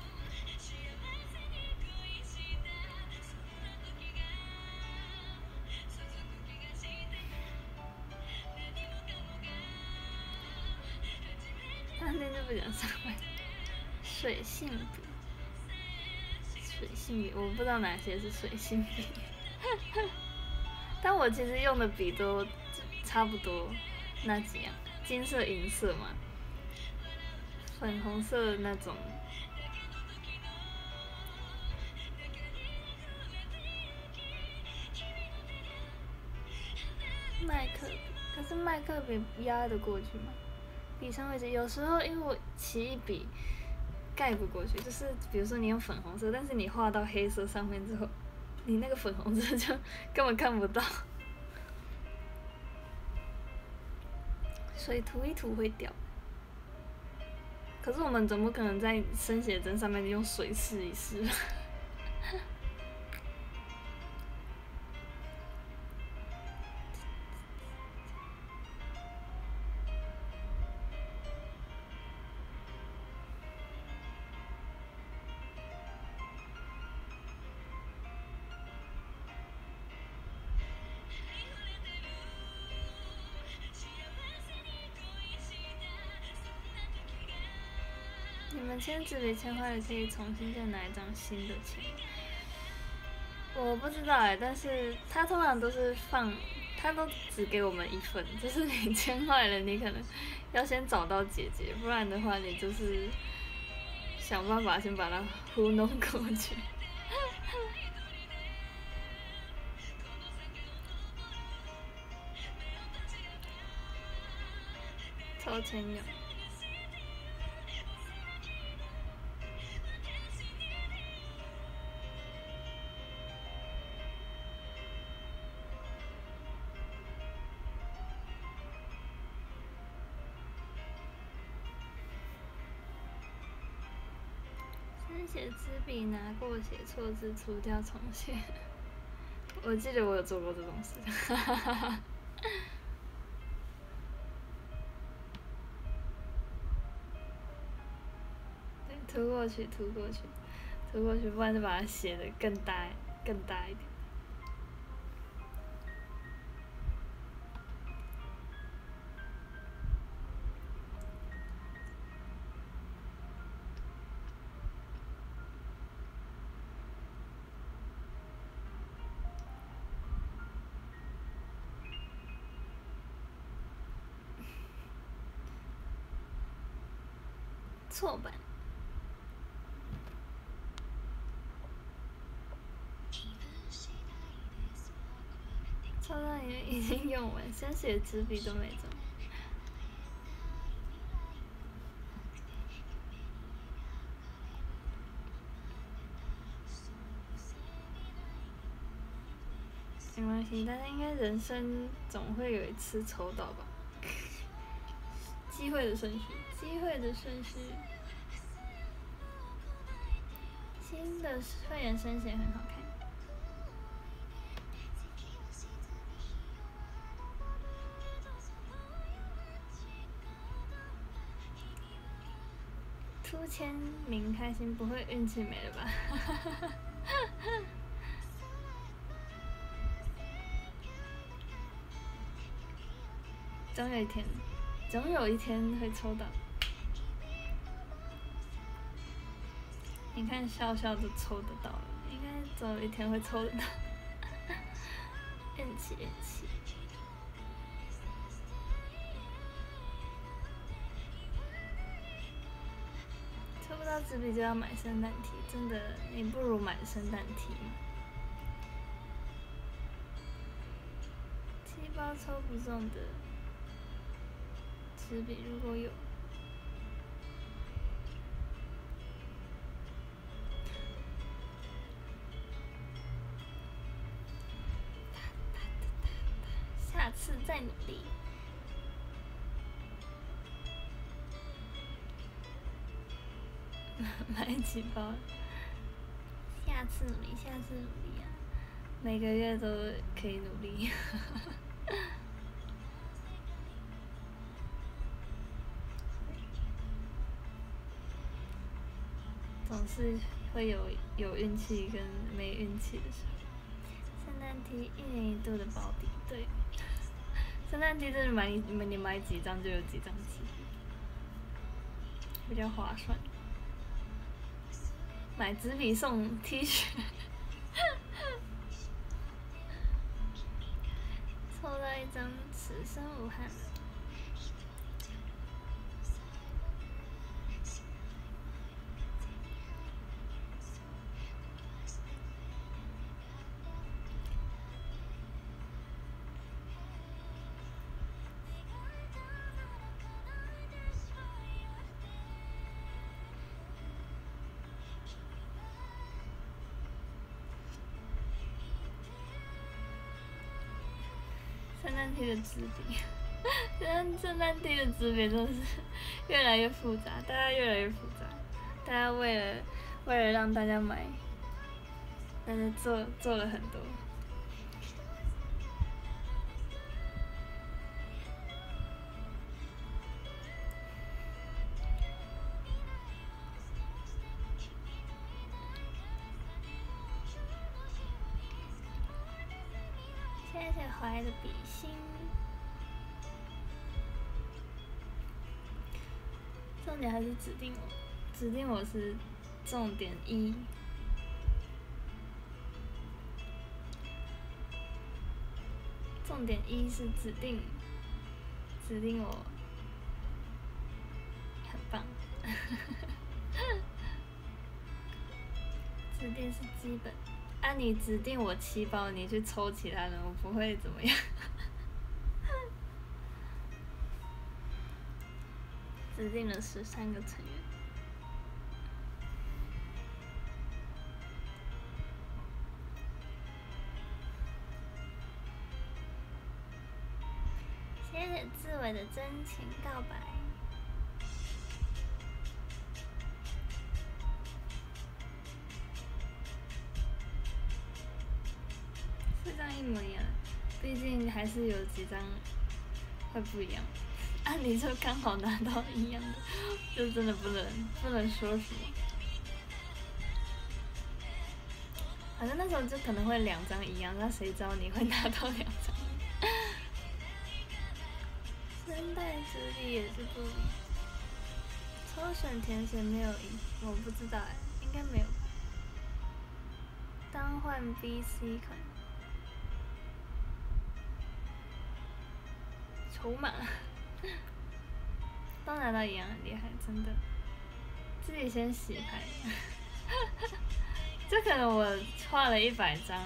那天就不想上班。水性笔，水性笔，我不知道哪些是水性笔。但我其实用的笔都差不多那几样，金色、银色嘛，粉红色那种。麦克笔，可是麦克笔压得过去吗？笔上位置有时候因为我奇异笔盖不过去，就是比如说你用粉红色，但是你画到黑色上面之后，你那个粉红色就根本看不到。水涂一涂会掉，可是我们总不可能在生写真上面用水试一试。你们签纸笔签坏了，可以重新再拿一张新的签。我不知道但是他通常都是他都只给我们1份，就是你签坏了，你可能要先找到姐姐，不然的话你就是想办法先把它糊弄过去。抽签用。先写纸笔拿过写错字除掉重写。我记得我有做过这种事。对，涂过去，涂过去，涂过去，不然就把它写得更大一点。错版。抽到你已经用完，先写纸笔都没中。没关系，大家应该人生总会有一次抽到吧？机会的顺序，机会的顺序。新的会员生写很好看。出签名开心，不会运气没了吧？总有一天会抽到。你看笑笑就抽得到了，应该总有一天会抽得到。运气。抽不到纸笔就要买圣诞题，真的，你不如买圣诞题。7包抽不中的纸笔，如果有。下次再努力。买几包？下下次努力，下次努力啊！每个月都可以努力。总是会有运气跟没运气的时候。圣诞题1年1度的保底，对。圣诞题就是你买几张就有几张纸，比较划算。买纸笔送 T 恤。抽到一张此生无憾。圣诞题的纸笔，圣诞题的纸笔真的是越来越复杂，大家越来越复杂，大家为了让大家买，但是做了很多。谢谢怀的比心。重点还是指定我是重点1。重点1是指定我很棒。指定是基本。啊，你指定我7包，你去抽其他人，我不会怎么样。指定了13个成员。谢谢志伟的真情告白。4张一模一样，毕竟还是有几张会不一样。啊，你就刚好拿到一样的，就真的不能说什么。反正那时候就可能会2张一样，那谁知道你会拿到2张？声带之力也是不一。抽选填写没有我不知道应该没有吧。当换 BC 款。筹码。都拿到一样很厉害，真的。自己先洗牌。就可能我画了100张，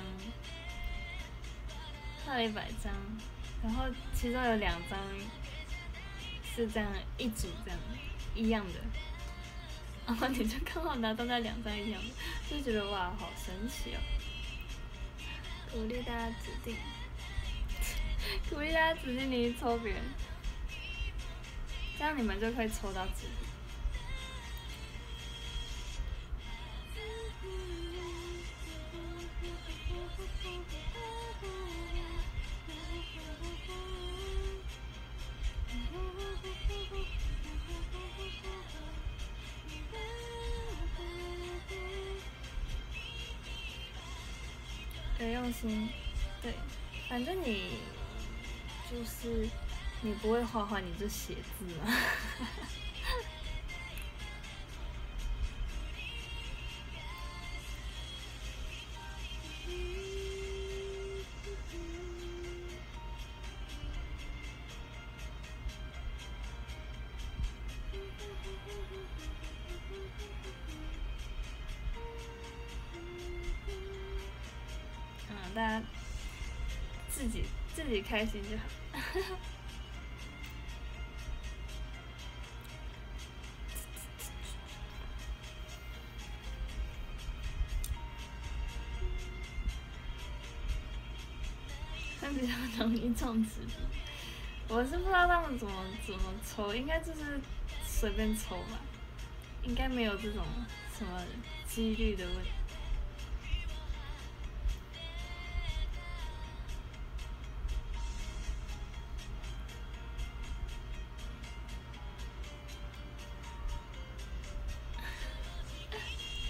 然后其中有2张是这样一组这样一样的，然后你就刚好拿到那2张一样的，就觉得哇好神奇哦！鼓励大家指定，鼓励大家指定你抽别人，这样你们就可以抽到纸笔。有用心，对，反正你就是你不会画画，你就写字嘛。大家自己开心就好。但比较容易中纸笔，我是不知道他们怎么抽，应该就是随便抽吧，应该没有这种什么几率的问题。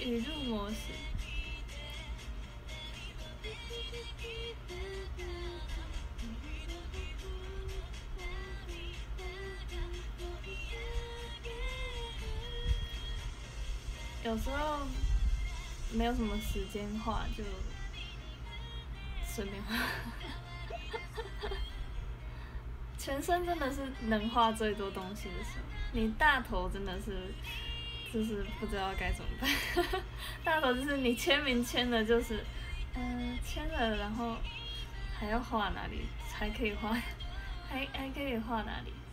语录模式。有时候没有什么时间画，就随便画。全身真的是能画最多东西的时候，你大头真的是就是不知道该怎么办。大头就是你签名签的，就是签了，然后还要画哪里，还可以画，还可以画哪里？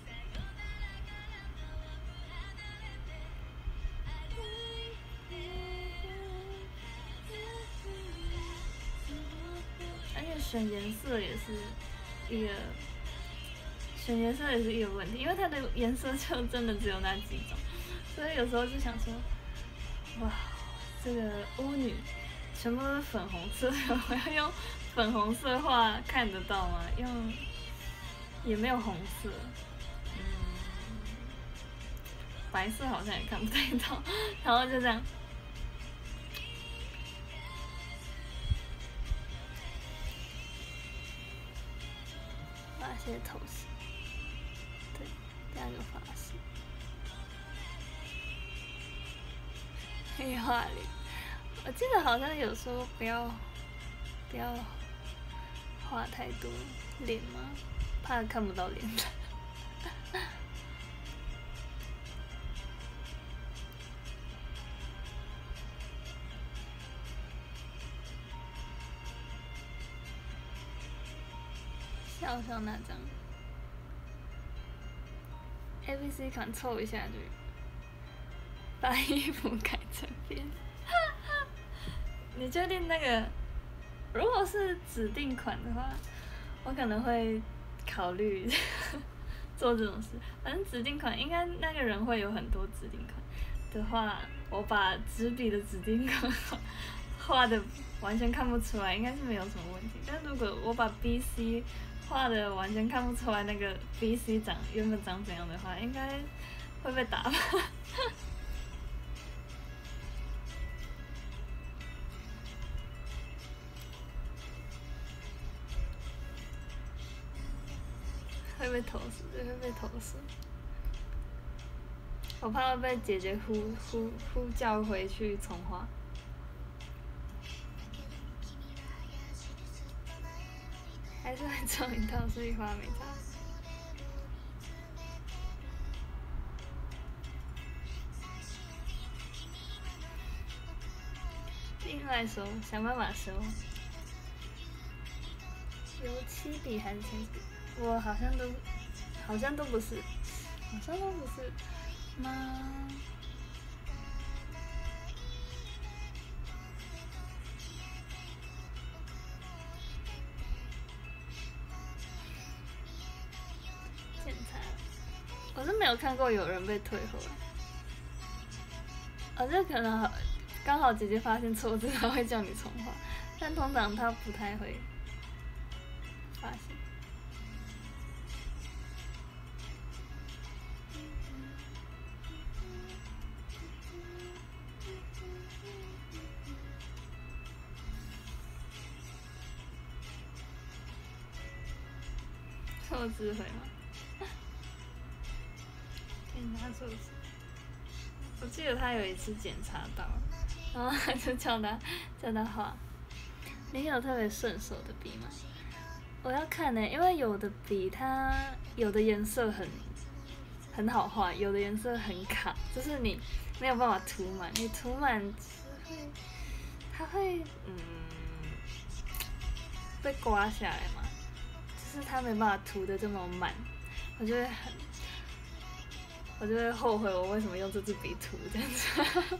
而且选颜色也是一个。选颜色也是一个问题，因为它的颜色就真的只有那几种，所以有时候就想说，哇，这个巫女全部都是粉红色，我要用粉红色画看得到吗？用也没有红色，白色好像也看不太到，然后就这样。画些头饰。第二个发型，黑画脸。我记得好像有说不要画太多脸吗？怕看不到脸。笑笑那张。ABC 款凑一下就把衣服改成边。你确定那个？如果是指定款的话，我可能会考虑做这种事。反正指定款应该那个人会有很多指定款的话，我把纸笔的指定款画的完全看不出来，应该是没有什么问题。但如果我把 BC 画的完全看不出来那个 BC 原本长怎样的话，应该会被打吧。会被投诉，会被投诉。我怕会被姐姐呼叫回去重画。还是会中一套，所以画没差。另外收，想办法收。油漆笔还是铅笔？我好像都不是，好像都不是吗？检查，我是没有看过有人被退回来。这可能刚好姐姐发现错字，她会叫你重画，但通常她不太会发现。错字会吗？检查错字。我记得他有一次检查到，然后他就叫他画。你有特别顺手的笔吗？我要看呢，因为有的笔它有的颜色很好画，有的颜色很卡，就是你没有办法涂满，你涂满它会被刮下来嘛，就是它没办法涂的这么满，我就会后悔我为什么用这支笔涂这样子。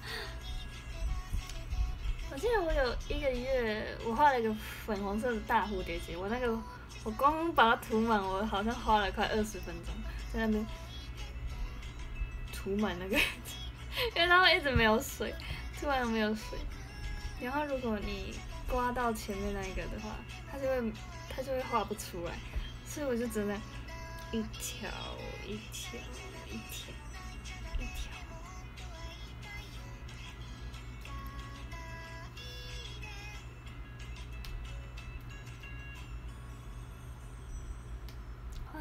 我记得我有1个月，我画了一个粉红色的大蝴蝶结，我光把它涂满，我好像花了快20分钟在那边涂满那个，因为它会一直没有水，突然没有水，然后如果你刮到前面那一个的话，它就会画不出来，所以我就只能一条一条一条一条。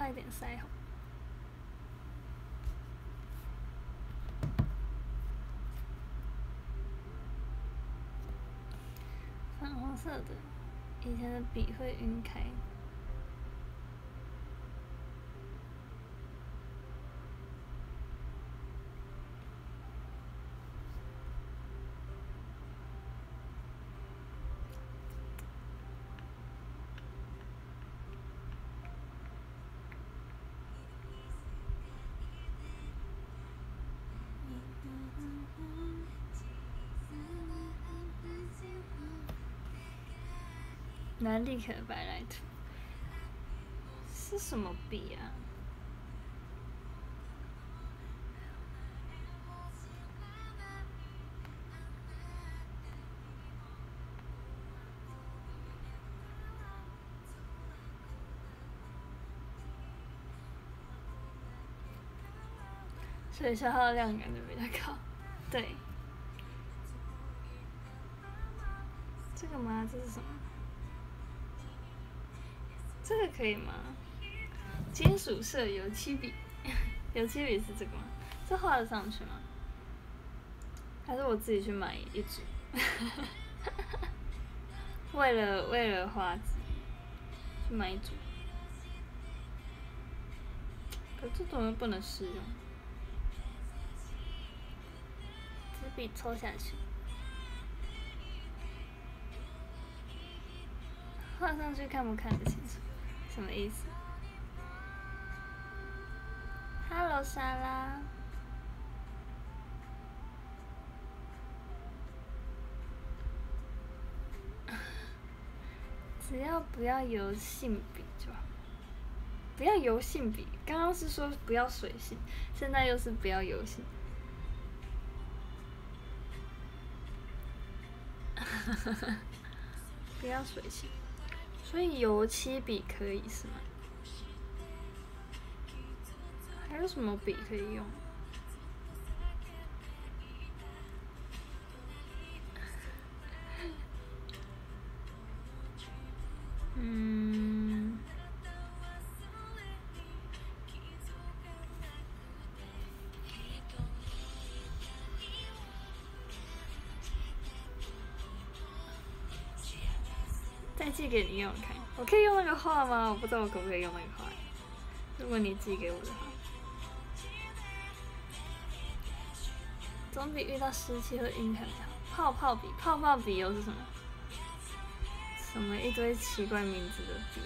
画一点腮红。粉红色的，以前的笔会晕开。南立可白来图是什么笔啊？所以消耗量感觉比较高。对。这个吗？这是什么？这个可以吗？金属色油漆笔，油漆笔是这个吗？这画得上去吗？还是我自己去买一组？为了画纸去买一组，可这种又不能试用。纸笔抽下去，画上去看不看得清楚？什么意思 ？Hello， 莎拉。只要不要油性笔就好，不要油性笔。刚刚是说不要水性，现在又是不要油性。不要水性，所以油漆笔可以是吗？还有什么笔可以用？再寄给你用看，我可以用那个画吗？我不知道我可不可以用那个画。如果你寄给我的话，总比遇到湿气会晕开比较好。泡泡笔，泡泡笔又是什么？什么一堆奇怪名字的笔，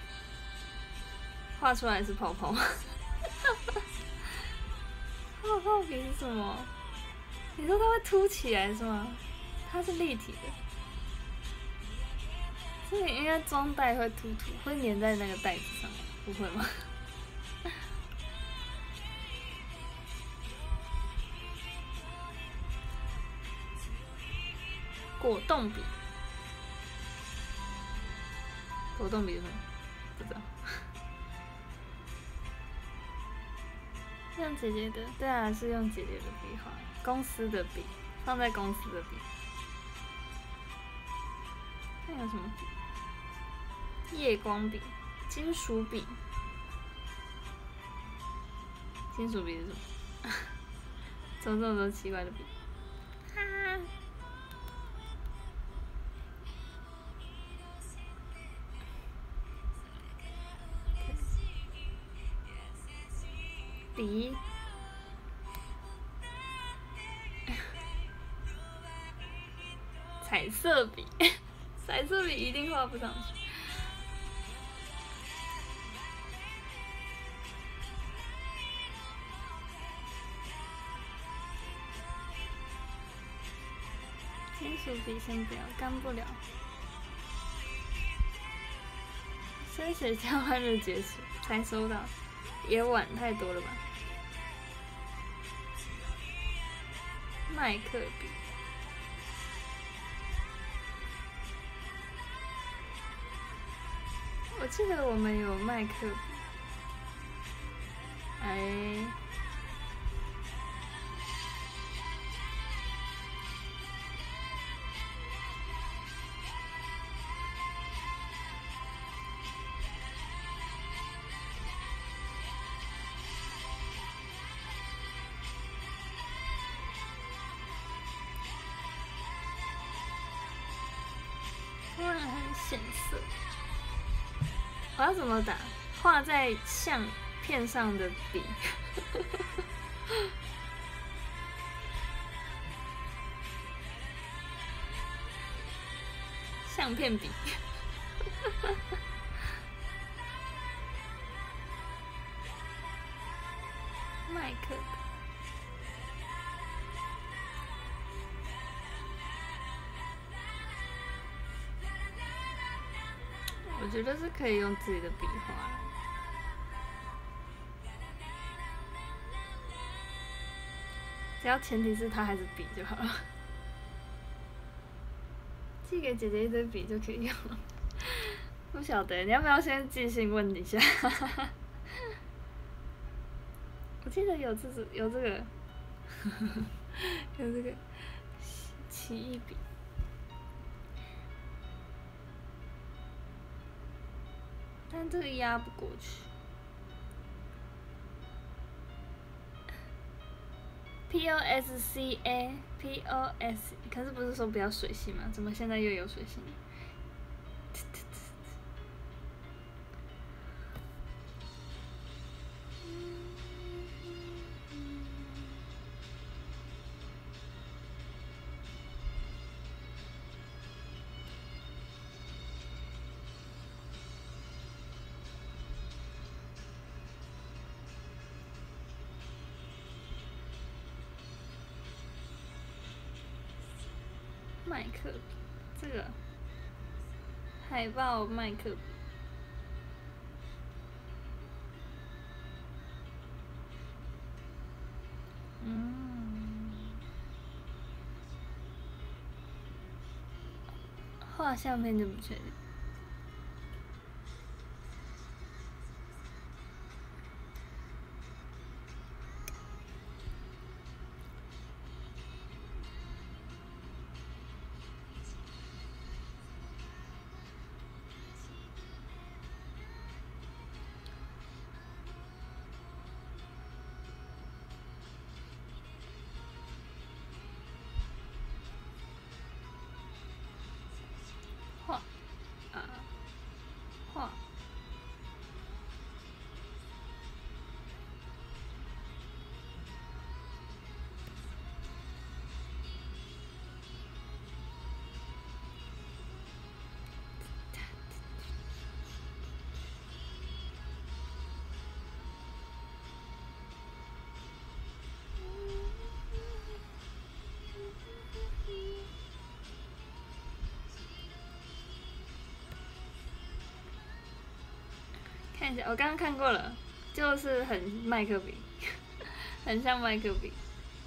画出来是泡泡吗？泡泡笔是什么？你说它会凸起来是吗？它是立体的。这里应该装袋会凸凸，会粘在那个袋子上面，不会吗？果冻笔，果冻笔是什么？不知道。用姐姐的，对啊，是用姐姐的笔画，公司的笔，放在公司的笔。看有什么笔？夜光笔、金属笔，金属笔是什么？怎么这么多奇怪的笔？哈、笔，彩色笔，彩色笔一定画不上去。金属笔先不要，干不了。升学交换日结束才收到，也晚太多了吧？麦克笔，我记得我们有麦克笔，哎。 突然很显色。我要怎么打？画在相片上的笔。相片笔。麦克。我觉得是可以用自己的笔画，只要前提是它还是笔就好了。寄给姐姐一堆笔就可以用了。不晓得，你要不要先寄信问一下？我记得有这个，有这个奇异笔。但这个压不过去。POSCA，POS， 可是不是说不要水性吗？怎么现在又有水性？麦克笔，这个海报麦克笔。画相片就不确定。画。看一下，我刚刚看过了，就是很麦克笔，很像麦克笔。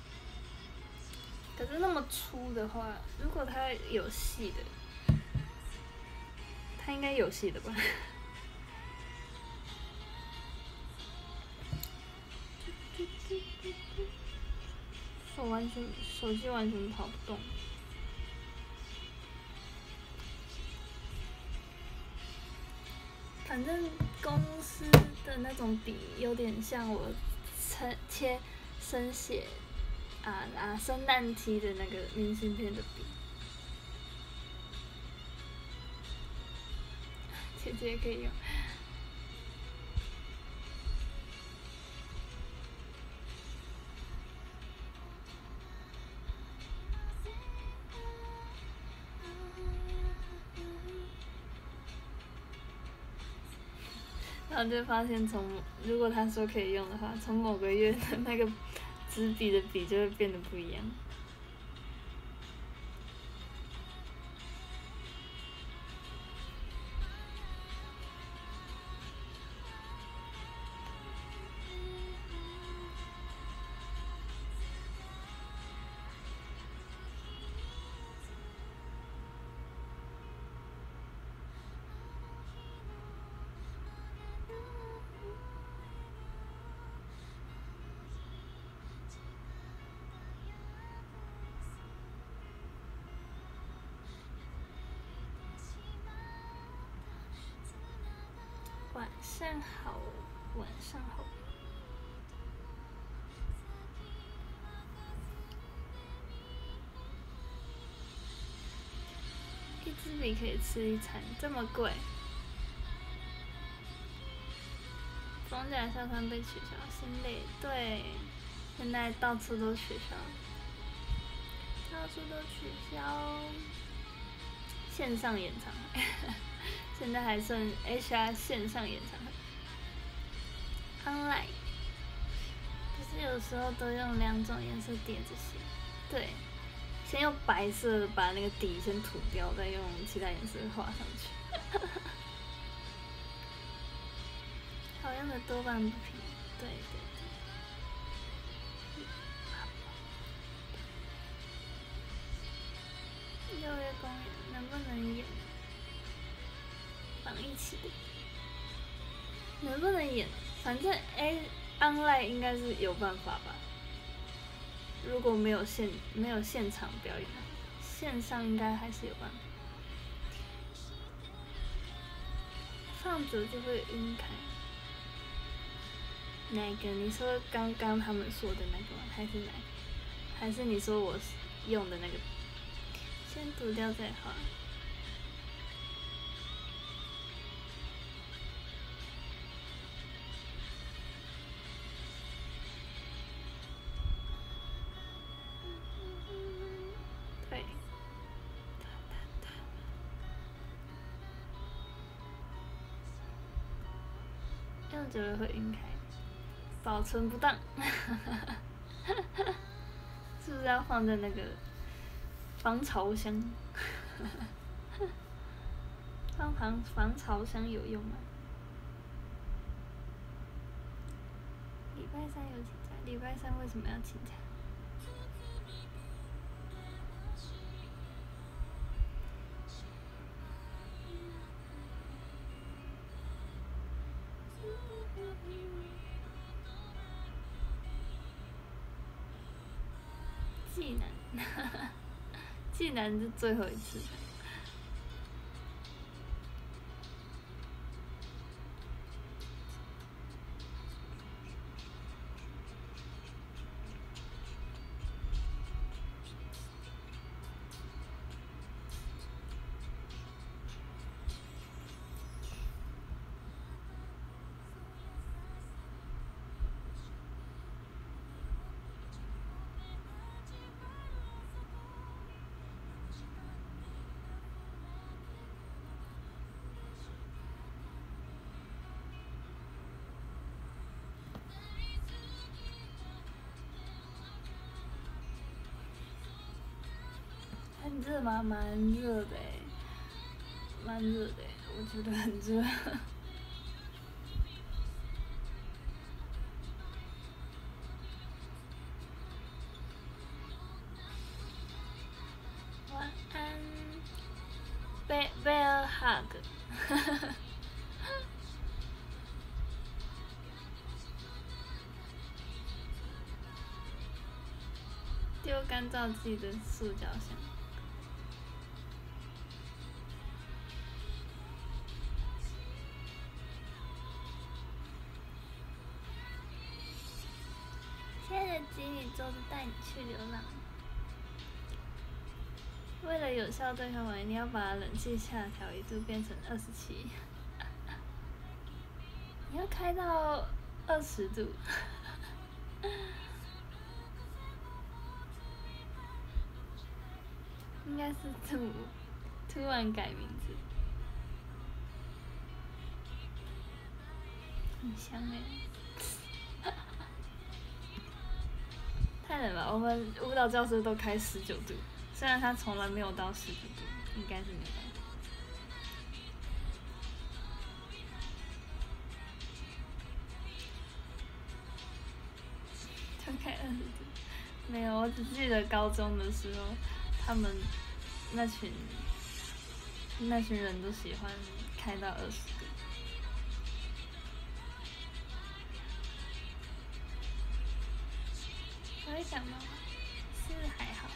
可是那么粗的话，如果它有细的，它应该有细的吧？手机完全跑不动。反正公司的那种笔有点像我切生写圣诞题的那个明信片的笔。姐姐可以用。然后就发现如果他说可以用的话，从某个月的那个纸笔的笔就会变得不一样。晚上好，晚上好。一支笔里可以吃一餐，这么贵。逢甲校餐被取消，心累。对，现在到处都取消，到处都取消。线上演唱会，现在还剩 HR 线上演唱会 ，online。就是有时候都用2种颜色叠着写，对，先用白色把那个底先涂掉，再用其他颜色画上去。好用的多半不平，对对对。六月公演能不能演？绑一起的，能不能演？反正online 应该是有办法吧。如果没有现场表演，线上应该还是有办法。放久就会晕开。哪个？你说刚刚他们说的那个吗？还是哪个？还是你说我用的那个？先涂掉再画。对。用久了会晕开，保存不当。是不是要放在那个防潮箱？防潮箱有用吗？礼拜三有请假，礼拜三为什么要请假？济南，济南是最后一次。很热吗？蛮热的蛮热的我觉得很热。晚安，Bear hug。丢干燥剂的塑胶箱。亲爱的吉米周子带你去流浪。为了有效对抗蚊，你要把冷气下调1度变成27。你要开到20度。应该是突然改名字。很香太冷了，我们舞蹈教室都开19度，虽然它从来没有到19度，应该是没办法。就开20度，没有，我只记得高中的时候，他们那群人都喜欢开到20度。我会讲吗？是还好。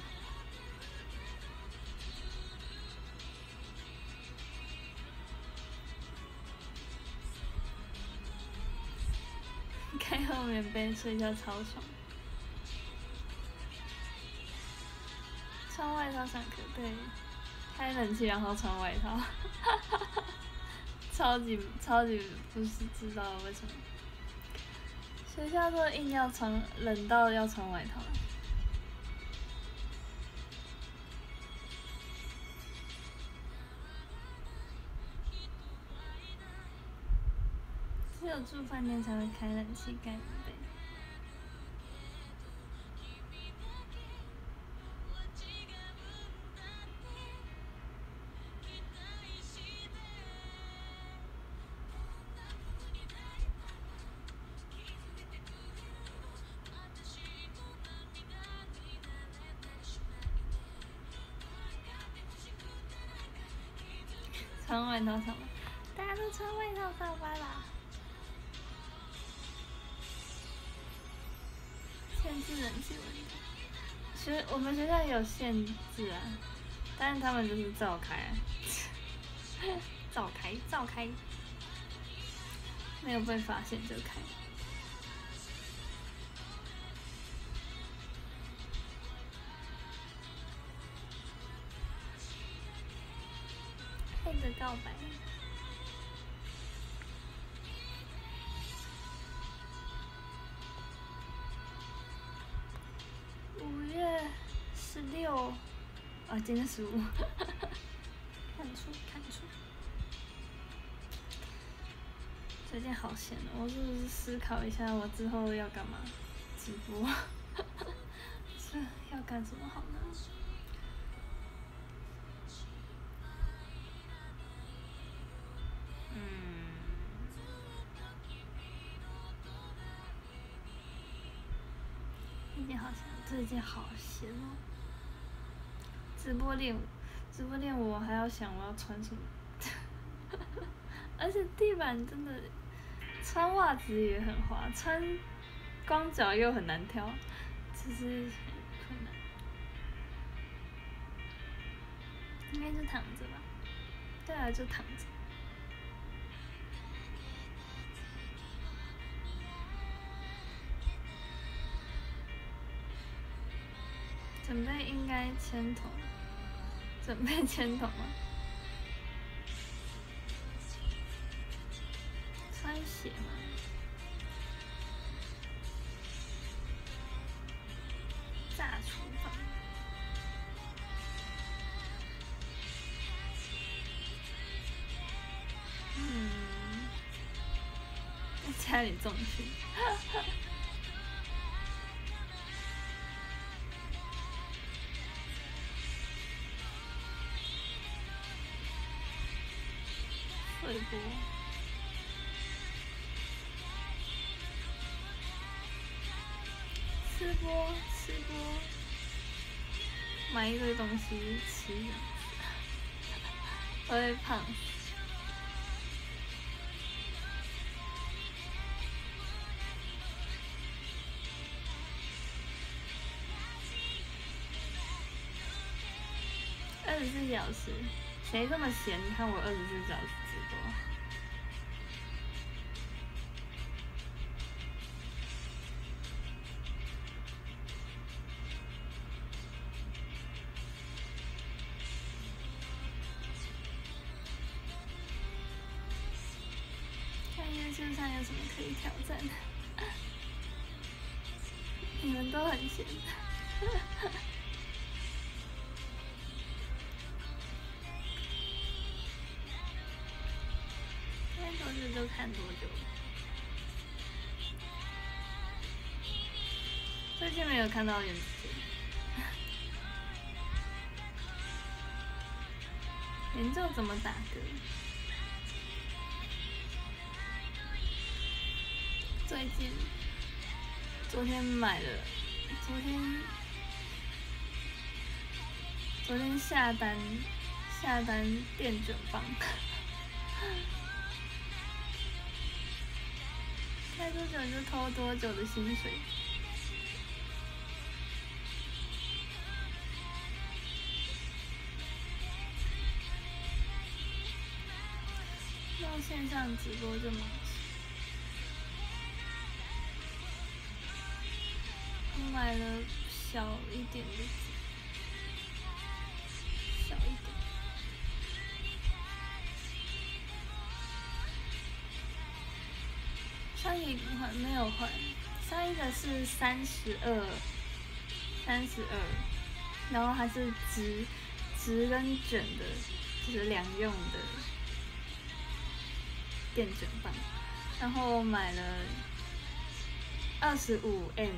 开后面被睡觉超爽。穿外套上课，对。 开冷气然后穿外套，超级不是知道为什么。学校都硬要穿，冷到要穿外套。只有住饭店才会开冷气盖棉被。穿外套上班，大家都穿外套上班啦。限制冷气问题，我们学校也有限制啊，但是他们就是照开，照开，没有被发现就开。配的告白。5月16，啊，今天15，看出。最近好闲哦，我是不是思考一下我之后要干嘛？直播，这要干什么好呢？最近好闲哦。直播练我还要想我要穿什么，而且地板真的，穿袜子也很滑，穿光脚又很难挑，其实很困难。应该就躺着吧，对啊，就躺着。准备应该签筒，准备签筒吗？穿鞋吗？炸厨房。在家里重训。睡播。吃播，买一堆东西吃，我会胖死。24小时，谁这么闲？看我24小时直播。看 YouTube 上有什么可以挑战的？你们都很闲。看多久就看多久。最近没有看到原子节。研究怎么打歌。最近，昨天买了，昨天下单电卷棒。开多久就偷多久的薪水。到线上直播就忙死。我买了小一点的，小一点。 上一个换没有换，上一个是32，然后它是直跟卷的，就是两用的电卷棒，然后我买了25mm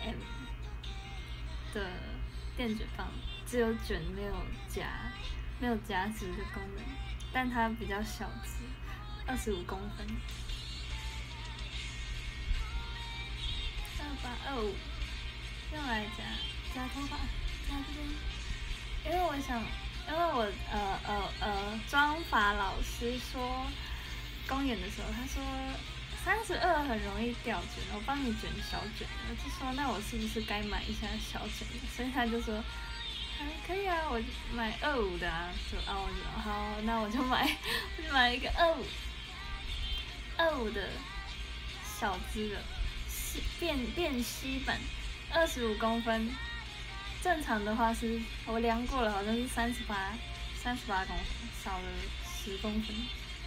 的电卷棒，只有卷没有夹直的功能，但它比较小只，25公分。2825用来夹头发，夹这边，因为我妆发老师说，公演的时候他说32很容易掉卷，我帮你卷小卷，我就说那我是不是该买一下小卷的？所以他就说，可以啊，我买25的啊，我就好，那我就买了一个25的小只的便吸版，25公分，正常的话是我量过了，好像是38公分，少了10公分。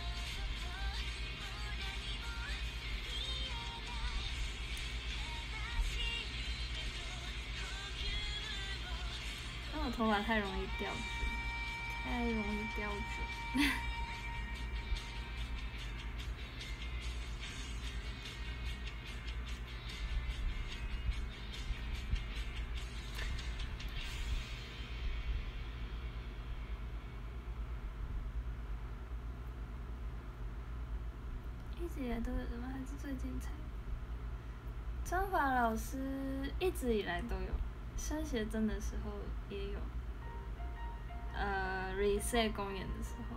因为我头发太容易掉卷。一直以来都有的吗？还是最近才？妆发老师一直以来都有，升学真的时候也有。reset 公演的时候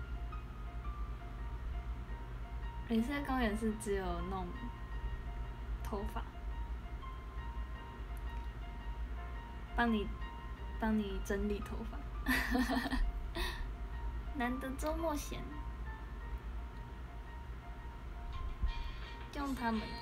，reset 公演是只有弄头发，帮你整理头发。难得周末闲，用他们的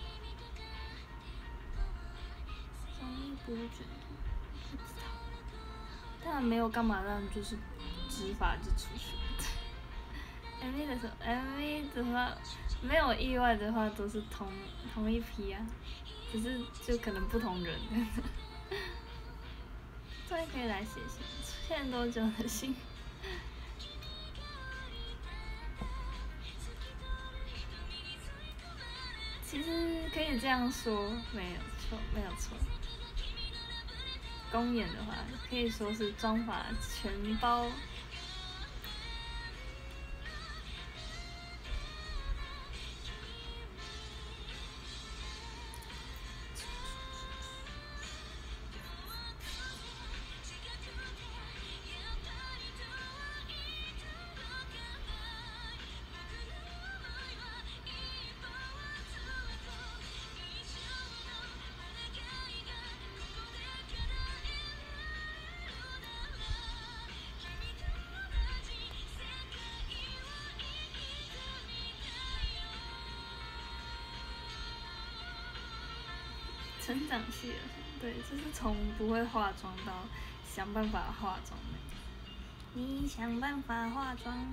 容易不会卷度，不知道，但没有干嘛让就是直发就出去。MV 的时候，MV 的话没有意外的话都是同一批啊，只是就可能不同人。终于可以来写信，出现多久的信？其实可以这样说，没有错。公演的话，可以说是妆发全包。成长系了，对，就是从不会化妆到想办法化妆那种。你想办法化妆。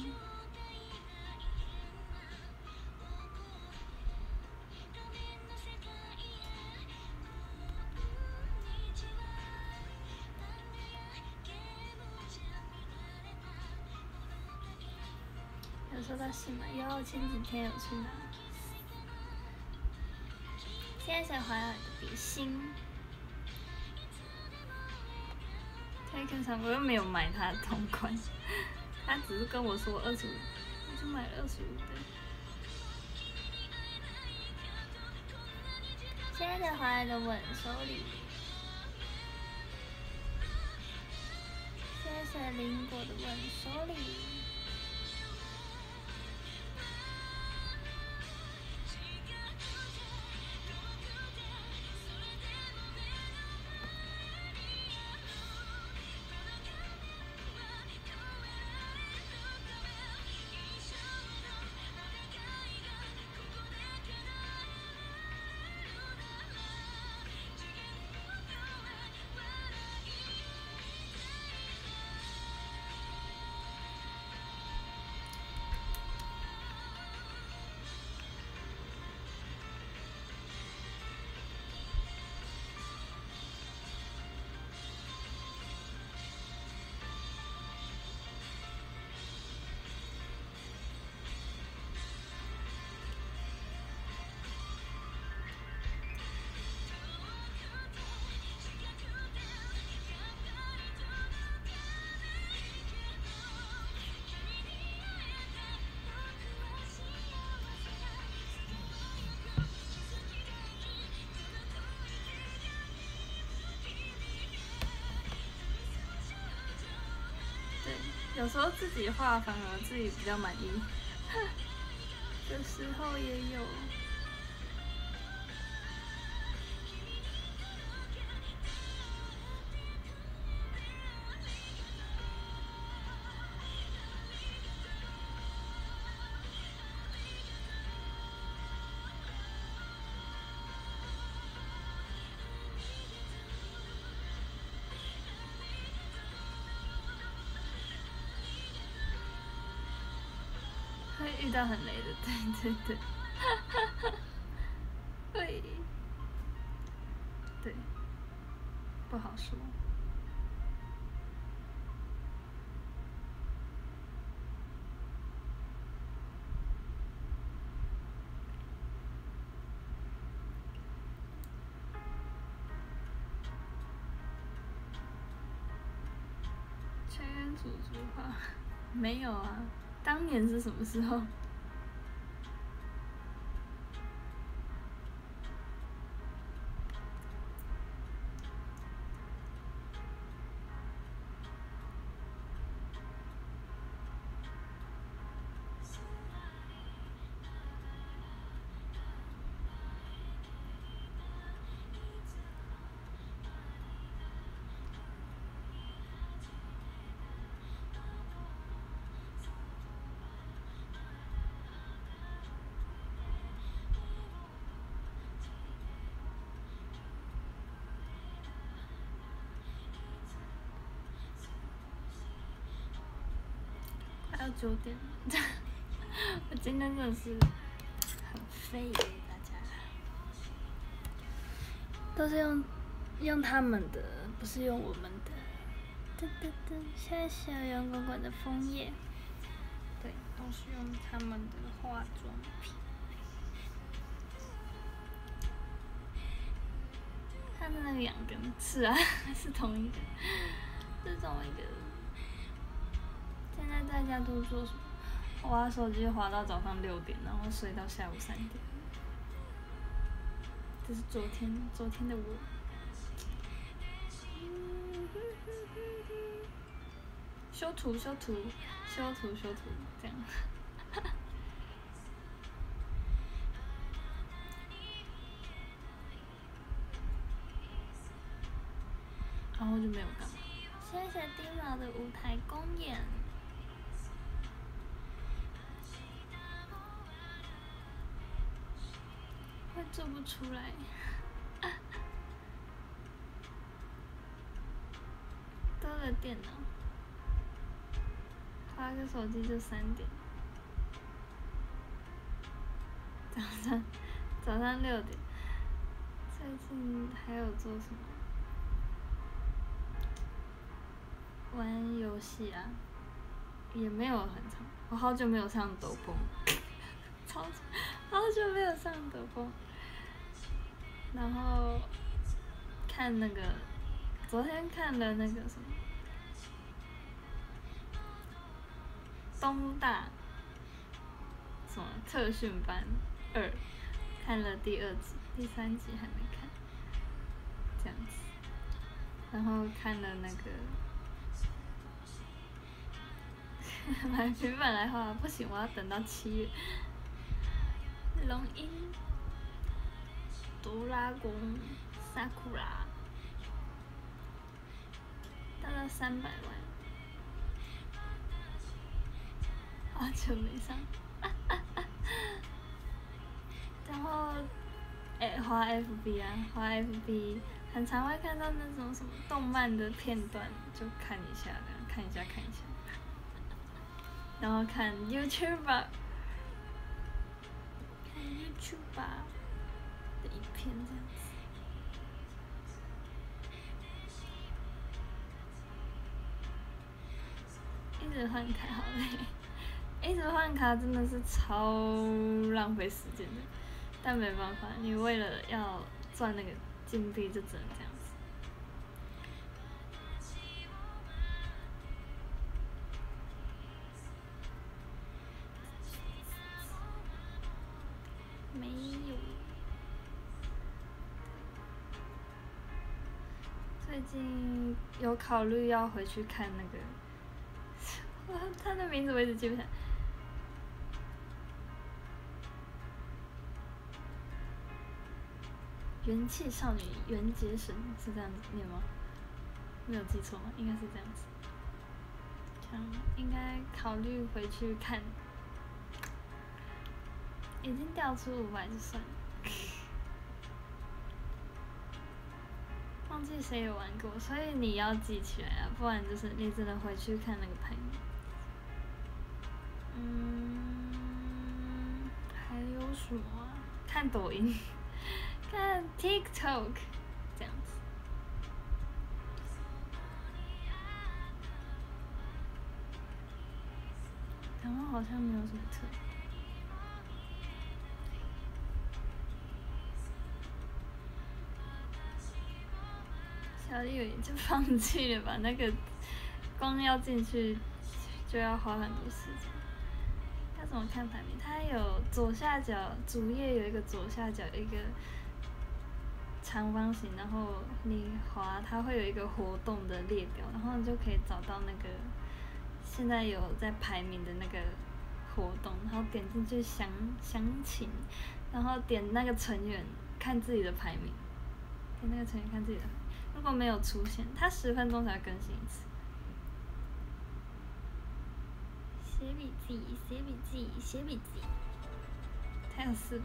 有收到信吗？有，前几天有去拿。现在才怀尔的比心。推坑上我又没有买他的同款，他只是跟我说25，我就买了25的。现在才怀尔的吻手礼。谢谢林果的吻手礼。 有时候自己画反而自己比较满意，有时候也有。会遇到很累的，对对对，会，对，不好说。全员组组画，没有啊，当年是什么时候？快要9点了，我今天真的是很废耶，大家都是用他们的，不是用我们的。噔噔噔，现在小羊滚滚的枫叶，对，都是用他们的化妆品。它的那个2根是啊，是同一个，是同一个。现在大家都做什么？我玩手机滑到早上6点，然后睡到下午3点。这是昨天的我。修图，这样。然后就没有干嘛。谢谢丁老的舞台公演。会做不出来。多了电脑，花个手机就3点。早上6点。最近还有做什么？玩游戏啊，也没有很长。我好久没有上抖风，好久没有上抖风。然后看那个，昨天看了那个什么东大什么特训班2，看了第2集，第3集还没看，这样子。然后看了那个买平板来画，不行，我要等到7月。龙樱、哆啦 A 梦、Sakura，达到300万，好久没上。然后，滑 FB 啊，滑 FB，很常会看到那种什么动漫的片段，就看一下，看一下。然后看 YouTuber 的影片这样子。一直换卡好累，一直换卡真的是超浪费时间的，但没办法，你为了要赚那个金币，就只能这样子。没有。最近有考虑要回去看那个他的名字我一直记不起来。元气少女袁洁神是这样子念吗？没有记错吗？应该是这样子。这样应该考虑回去看。已经掉出500就算了。忘记谁有玩过，所以你要记起来啊，不然就是你只能回去看那个排名。还有什么啊？看抖音，看 TikTok， 这样子。然后好像没有什么特别。小丽也就放弃了吧，那个光要进去就要花很多时间。要怎么看排名？它有左下角主页有一个左下角一个长方形，然后你滑它会有一个活动的列表，然后你就可以找到那个现在有在排名的那个活动，然后点进去详情，然后点那个成员看自己的排名，点那个成员看自己的排名。如果没有出现，它10分钟才更新一次。写笔记，写笔记，写笔记。才有400。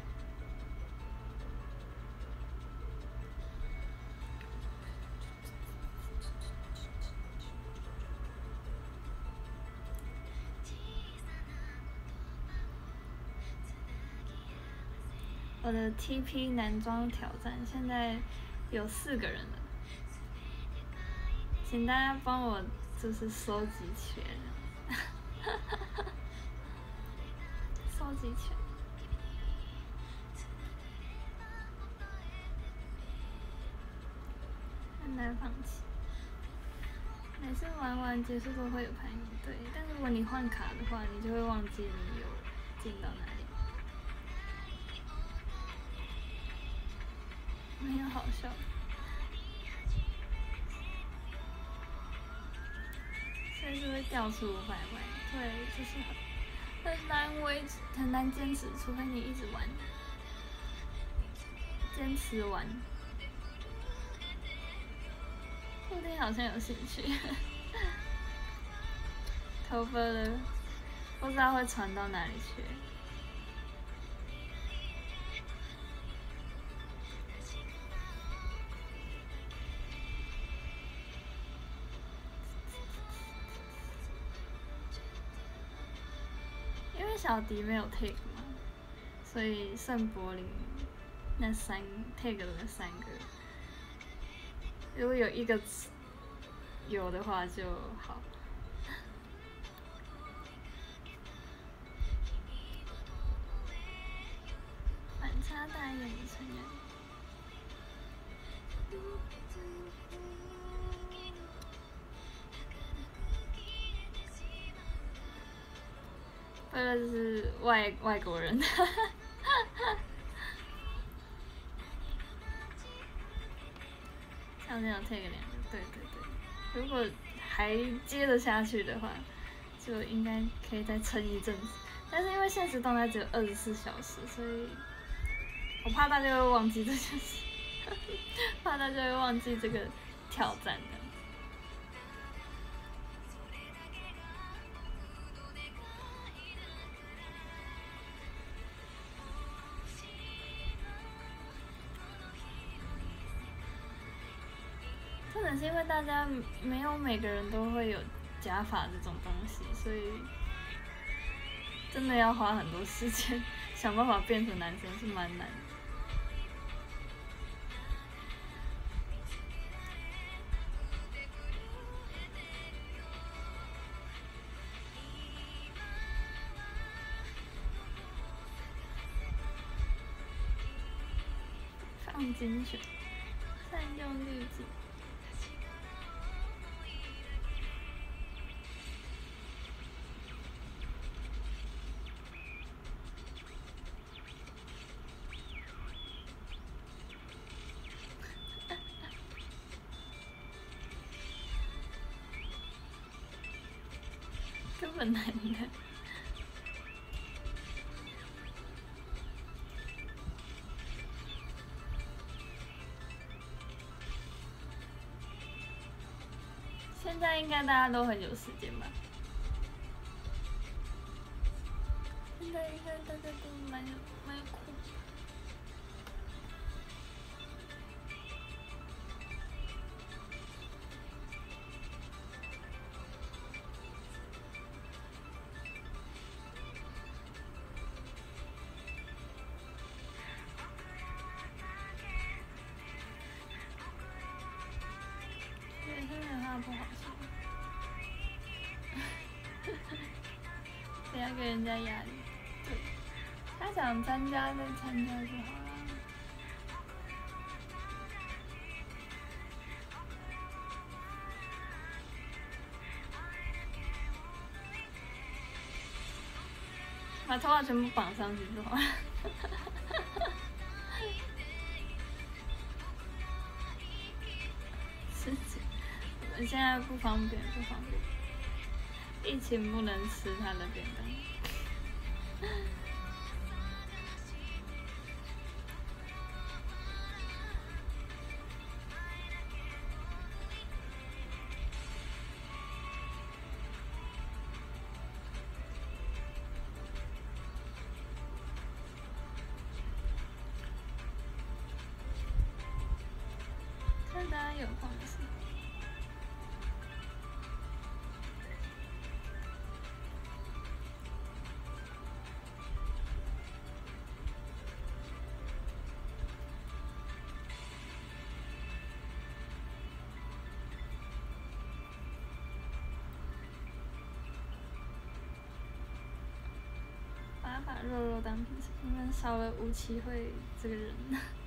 我的 TP 男装挑战现在有4个人了，请大家帮我就是收集起来，收集起来，很难放弃。每次玩完结束都会有排名，对，但如果你换卡的话，你就会忘记你有进到哪里。没有好笑，所以是会掉出500万。对，就是很难很难坚持，除非你一直玩，坚持玩。布丁好像有兴趣，投分了，不知道会传到哪里去。因为小迪没有 take 嘛，所以圣柏林那take 的那3个，如果有一个有的话就好。反差大一点的成员。为了就是外国人，像这样 take 2个，对对对。如果还接得下去的话，就应该可以再撑一阵子。但是因为现实动态只有24小时，所以我怕大家会忘记这件事，怕大家会忘记这个挑战的。可能是因为大家没有每个人都会有假发这种东西，所以真的要花很多时间想办法变成男生是蛮难的。放精选，善用滤镜。 本难的。现在应该大家都很有时间吧？现在应该大家都蛮有空。不好笑，不要给人家压力。对，他想参加就参加就好了。把头发全部绑上去就好了。是的。我们现在不方便，疫情不能吃他的便当。看大家有空的时候。把肉肉当平时，你们少了吴奇慧这个人。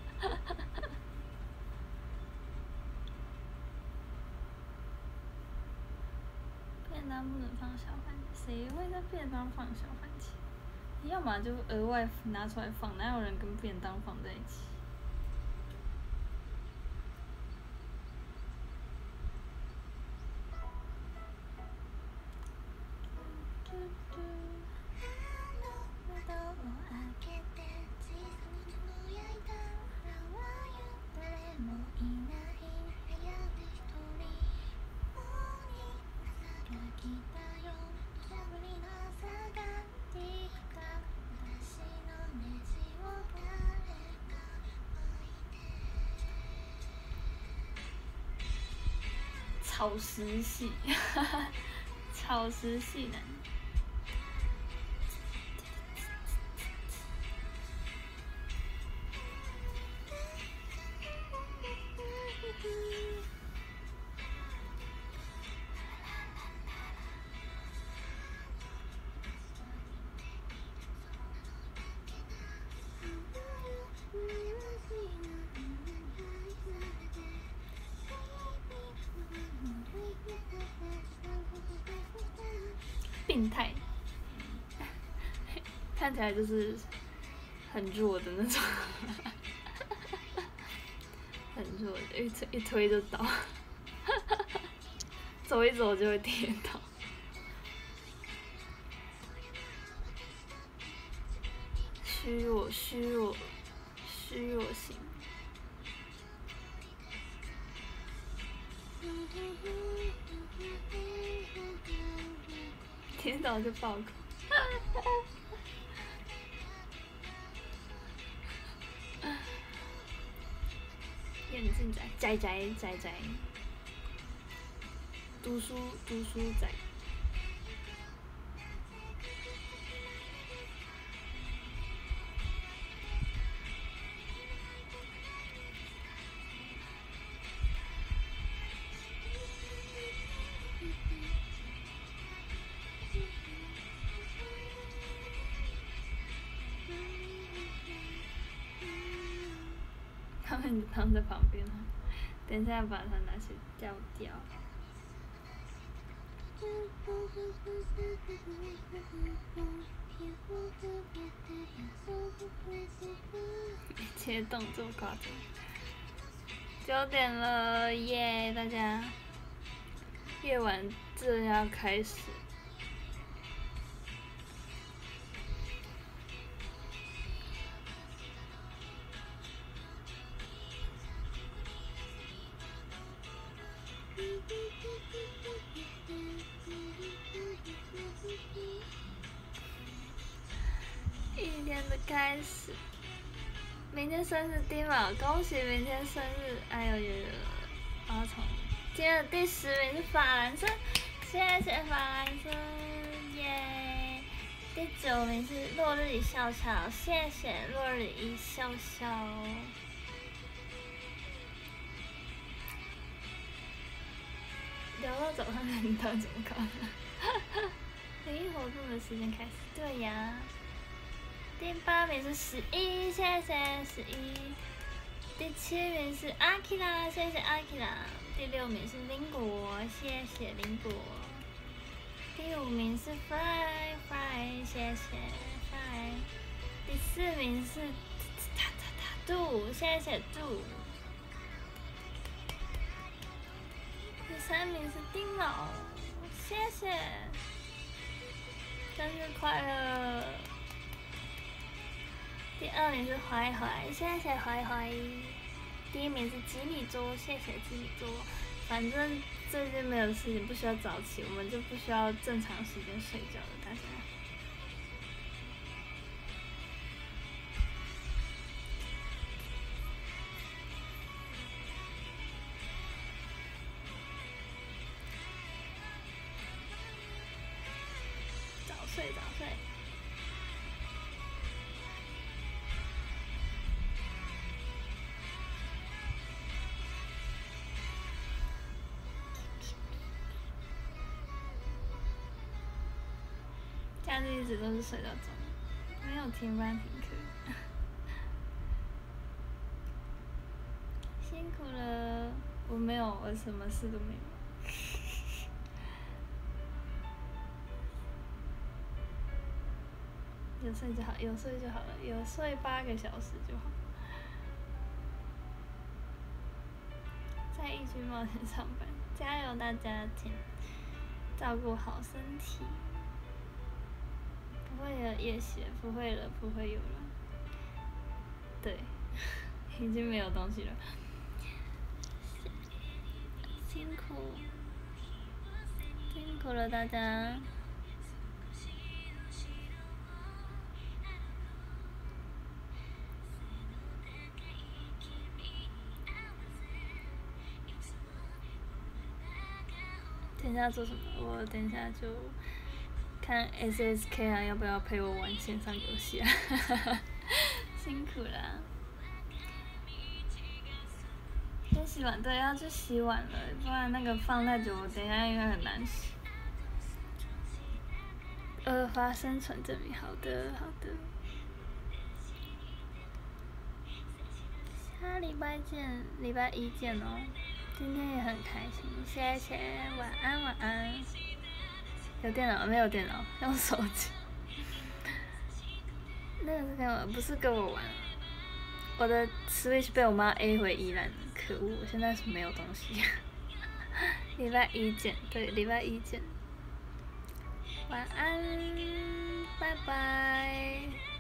便当不能放小番茄，谁会在便当放小番茄？你要么就额外拿出来放，哪有人跟便当放在一起？草食系，草食系男。病态，看起来就是很弱的那种，很弱的，一推就倒，走一走就会跌倒。虚弱型。跌倒就爆口。眼镜仔，仔，读书仔。他们躺在旁边，等一下把它拿去吊掉。切动作夸张。9点了耶，大家，夜晚这要开始。 开始。明天生日丁卯，恭喜明天生日！哎呦呦呦，我要从今天的第10名是法兰生，谢谢法兰生，耶！第9名是落日一笑笑，谢谢落日一笑笑。聊到早上，你到底怎么搞的？灵异活动的时间开始，对呀。第8名是11，谢谢11。第7名是阿基拉，谢谢阿基拉。第6名是林果，谢谢林果。第5名是 Fly，谢谢 Fly。第4名是杜，谢谢杜。第3名是丁卯，谢谢，生日快乐。第2名是怀怀，谢谢怀怀。第1名是吉米桌，谢谢吉米桌。反正最近没有事情，不需要早起，我们就不需要正常时间睡觉了，大家。早睡早睡。假日一直都是睡到中午，没有停班停课。辛苦了，我没有，我什么事都没有。有睡就好，有睡就好了，有睡8个小时就好。在义军冒险上班，加油大家，请照顾好身体。不会有夜血，不会了，不会有了。对，已经没有东西了。辛苦，辛苦了大家。等一下做什么？我等一下就看 SSK 啊，要不要陪我玩线上游戏啊？辛苦啦。先洗碗，对，要去洗碗了，不然那个放太久，我等一下应该很难洗。发生存证明，好的好的。下礼拜见，礼拜1见哦。今天也很开心，谢谢，晚安晚安。有电脑没有电脑？用手机。那个是跟我不是跟我玩，我的 Switch 被我妈 A 回宜兰，可恶！我现在是没有东西。礼拜1见，对，礼拜1见。晚安，拜拜。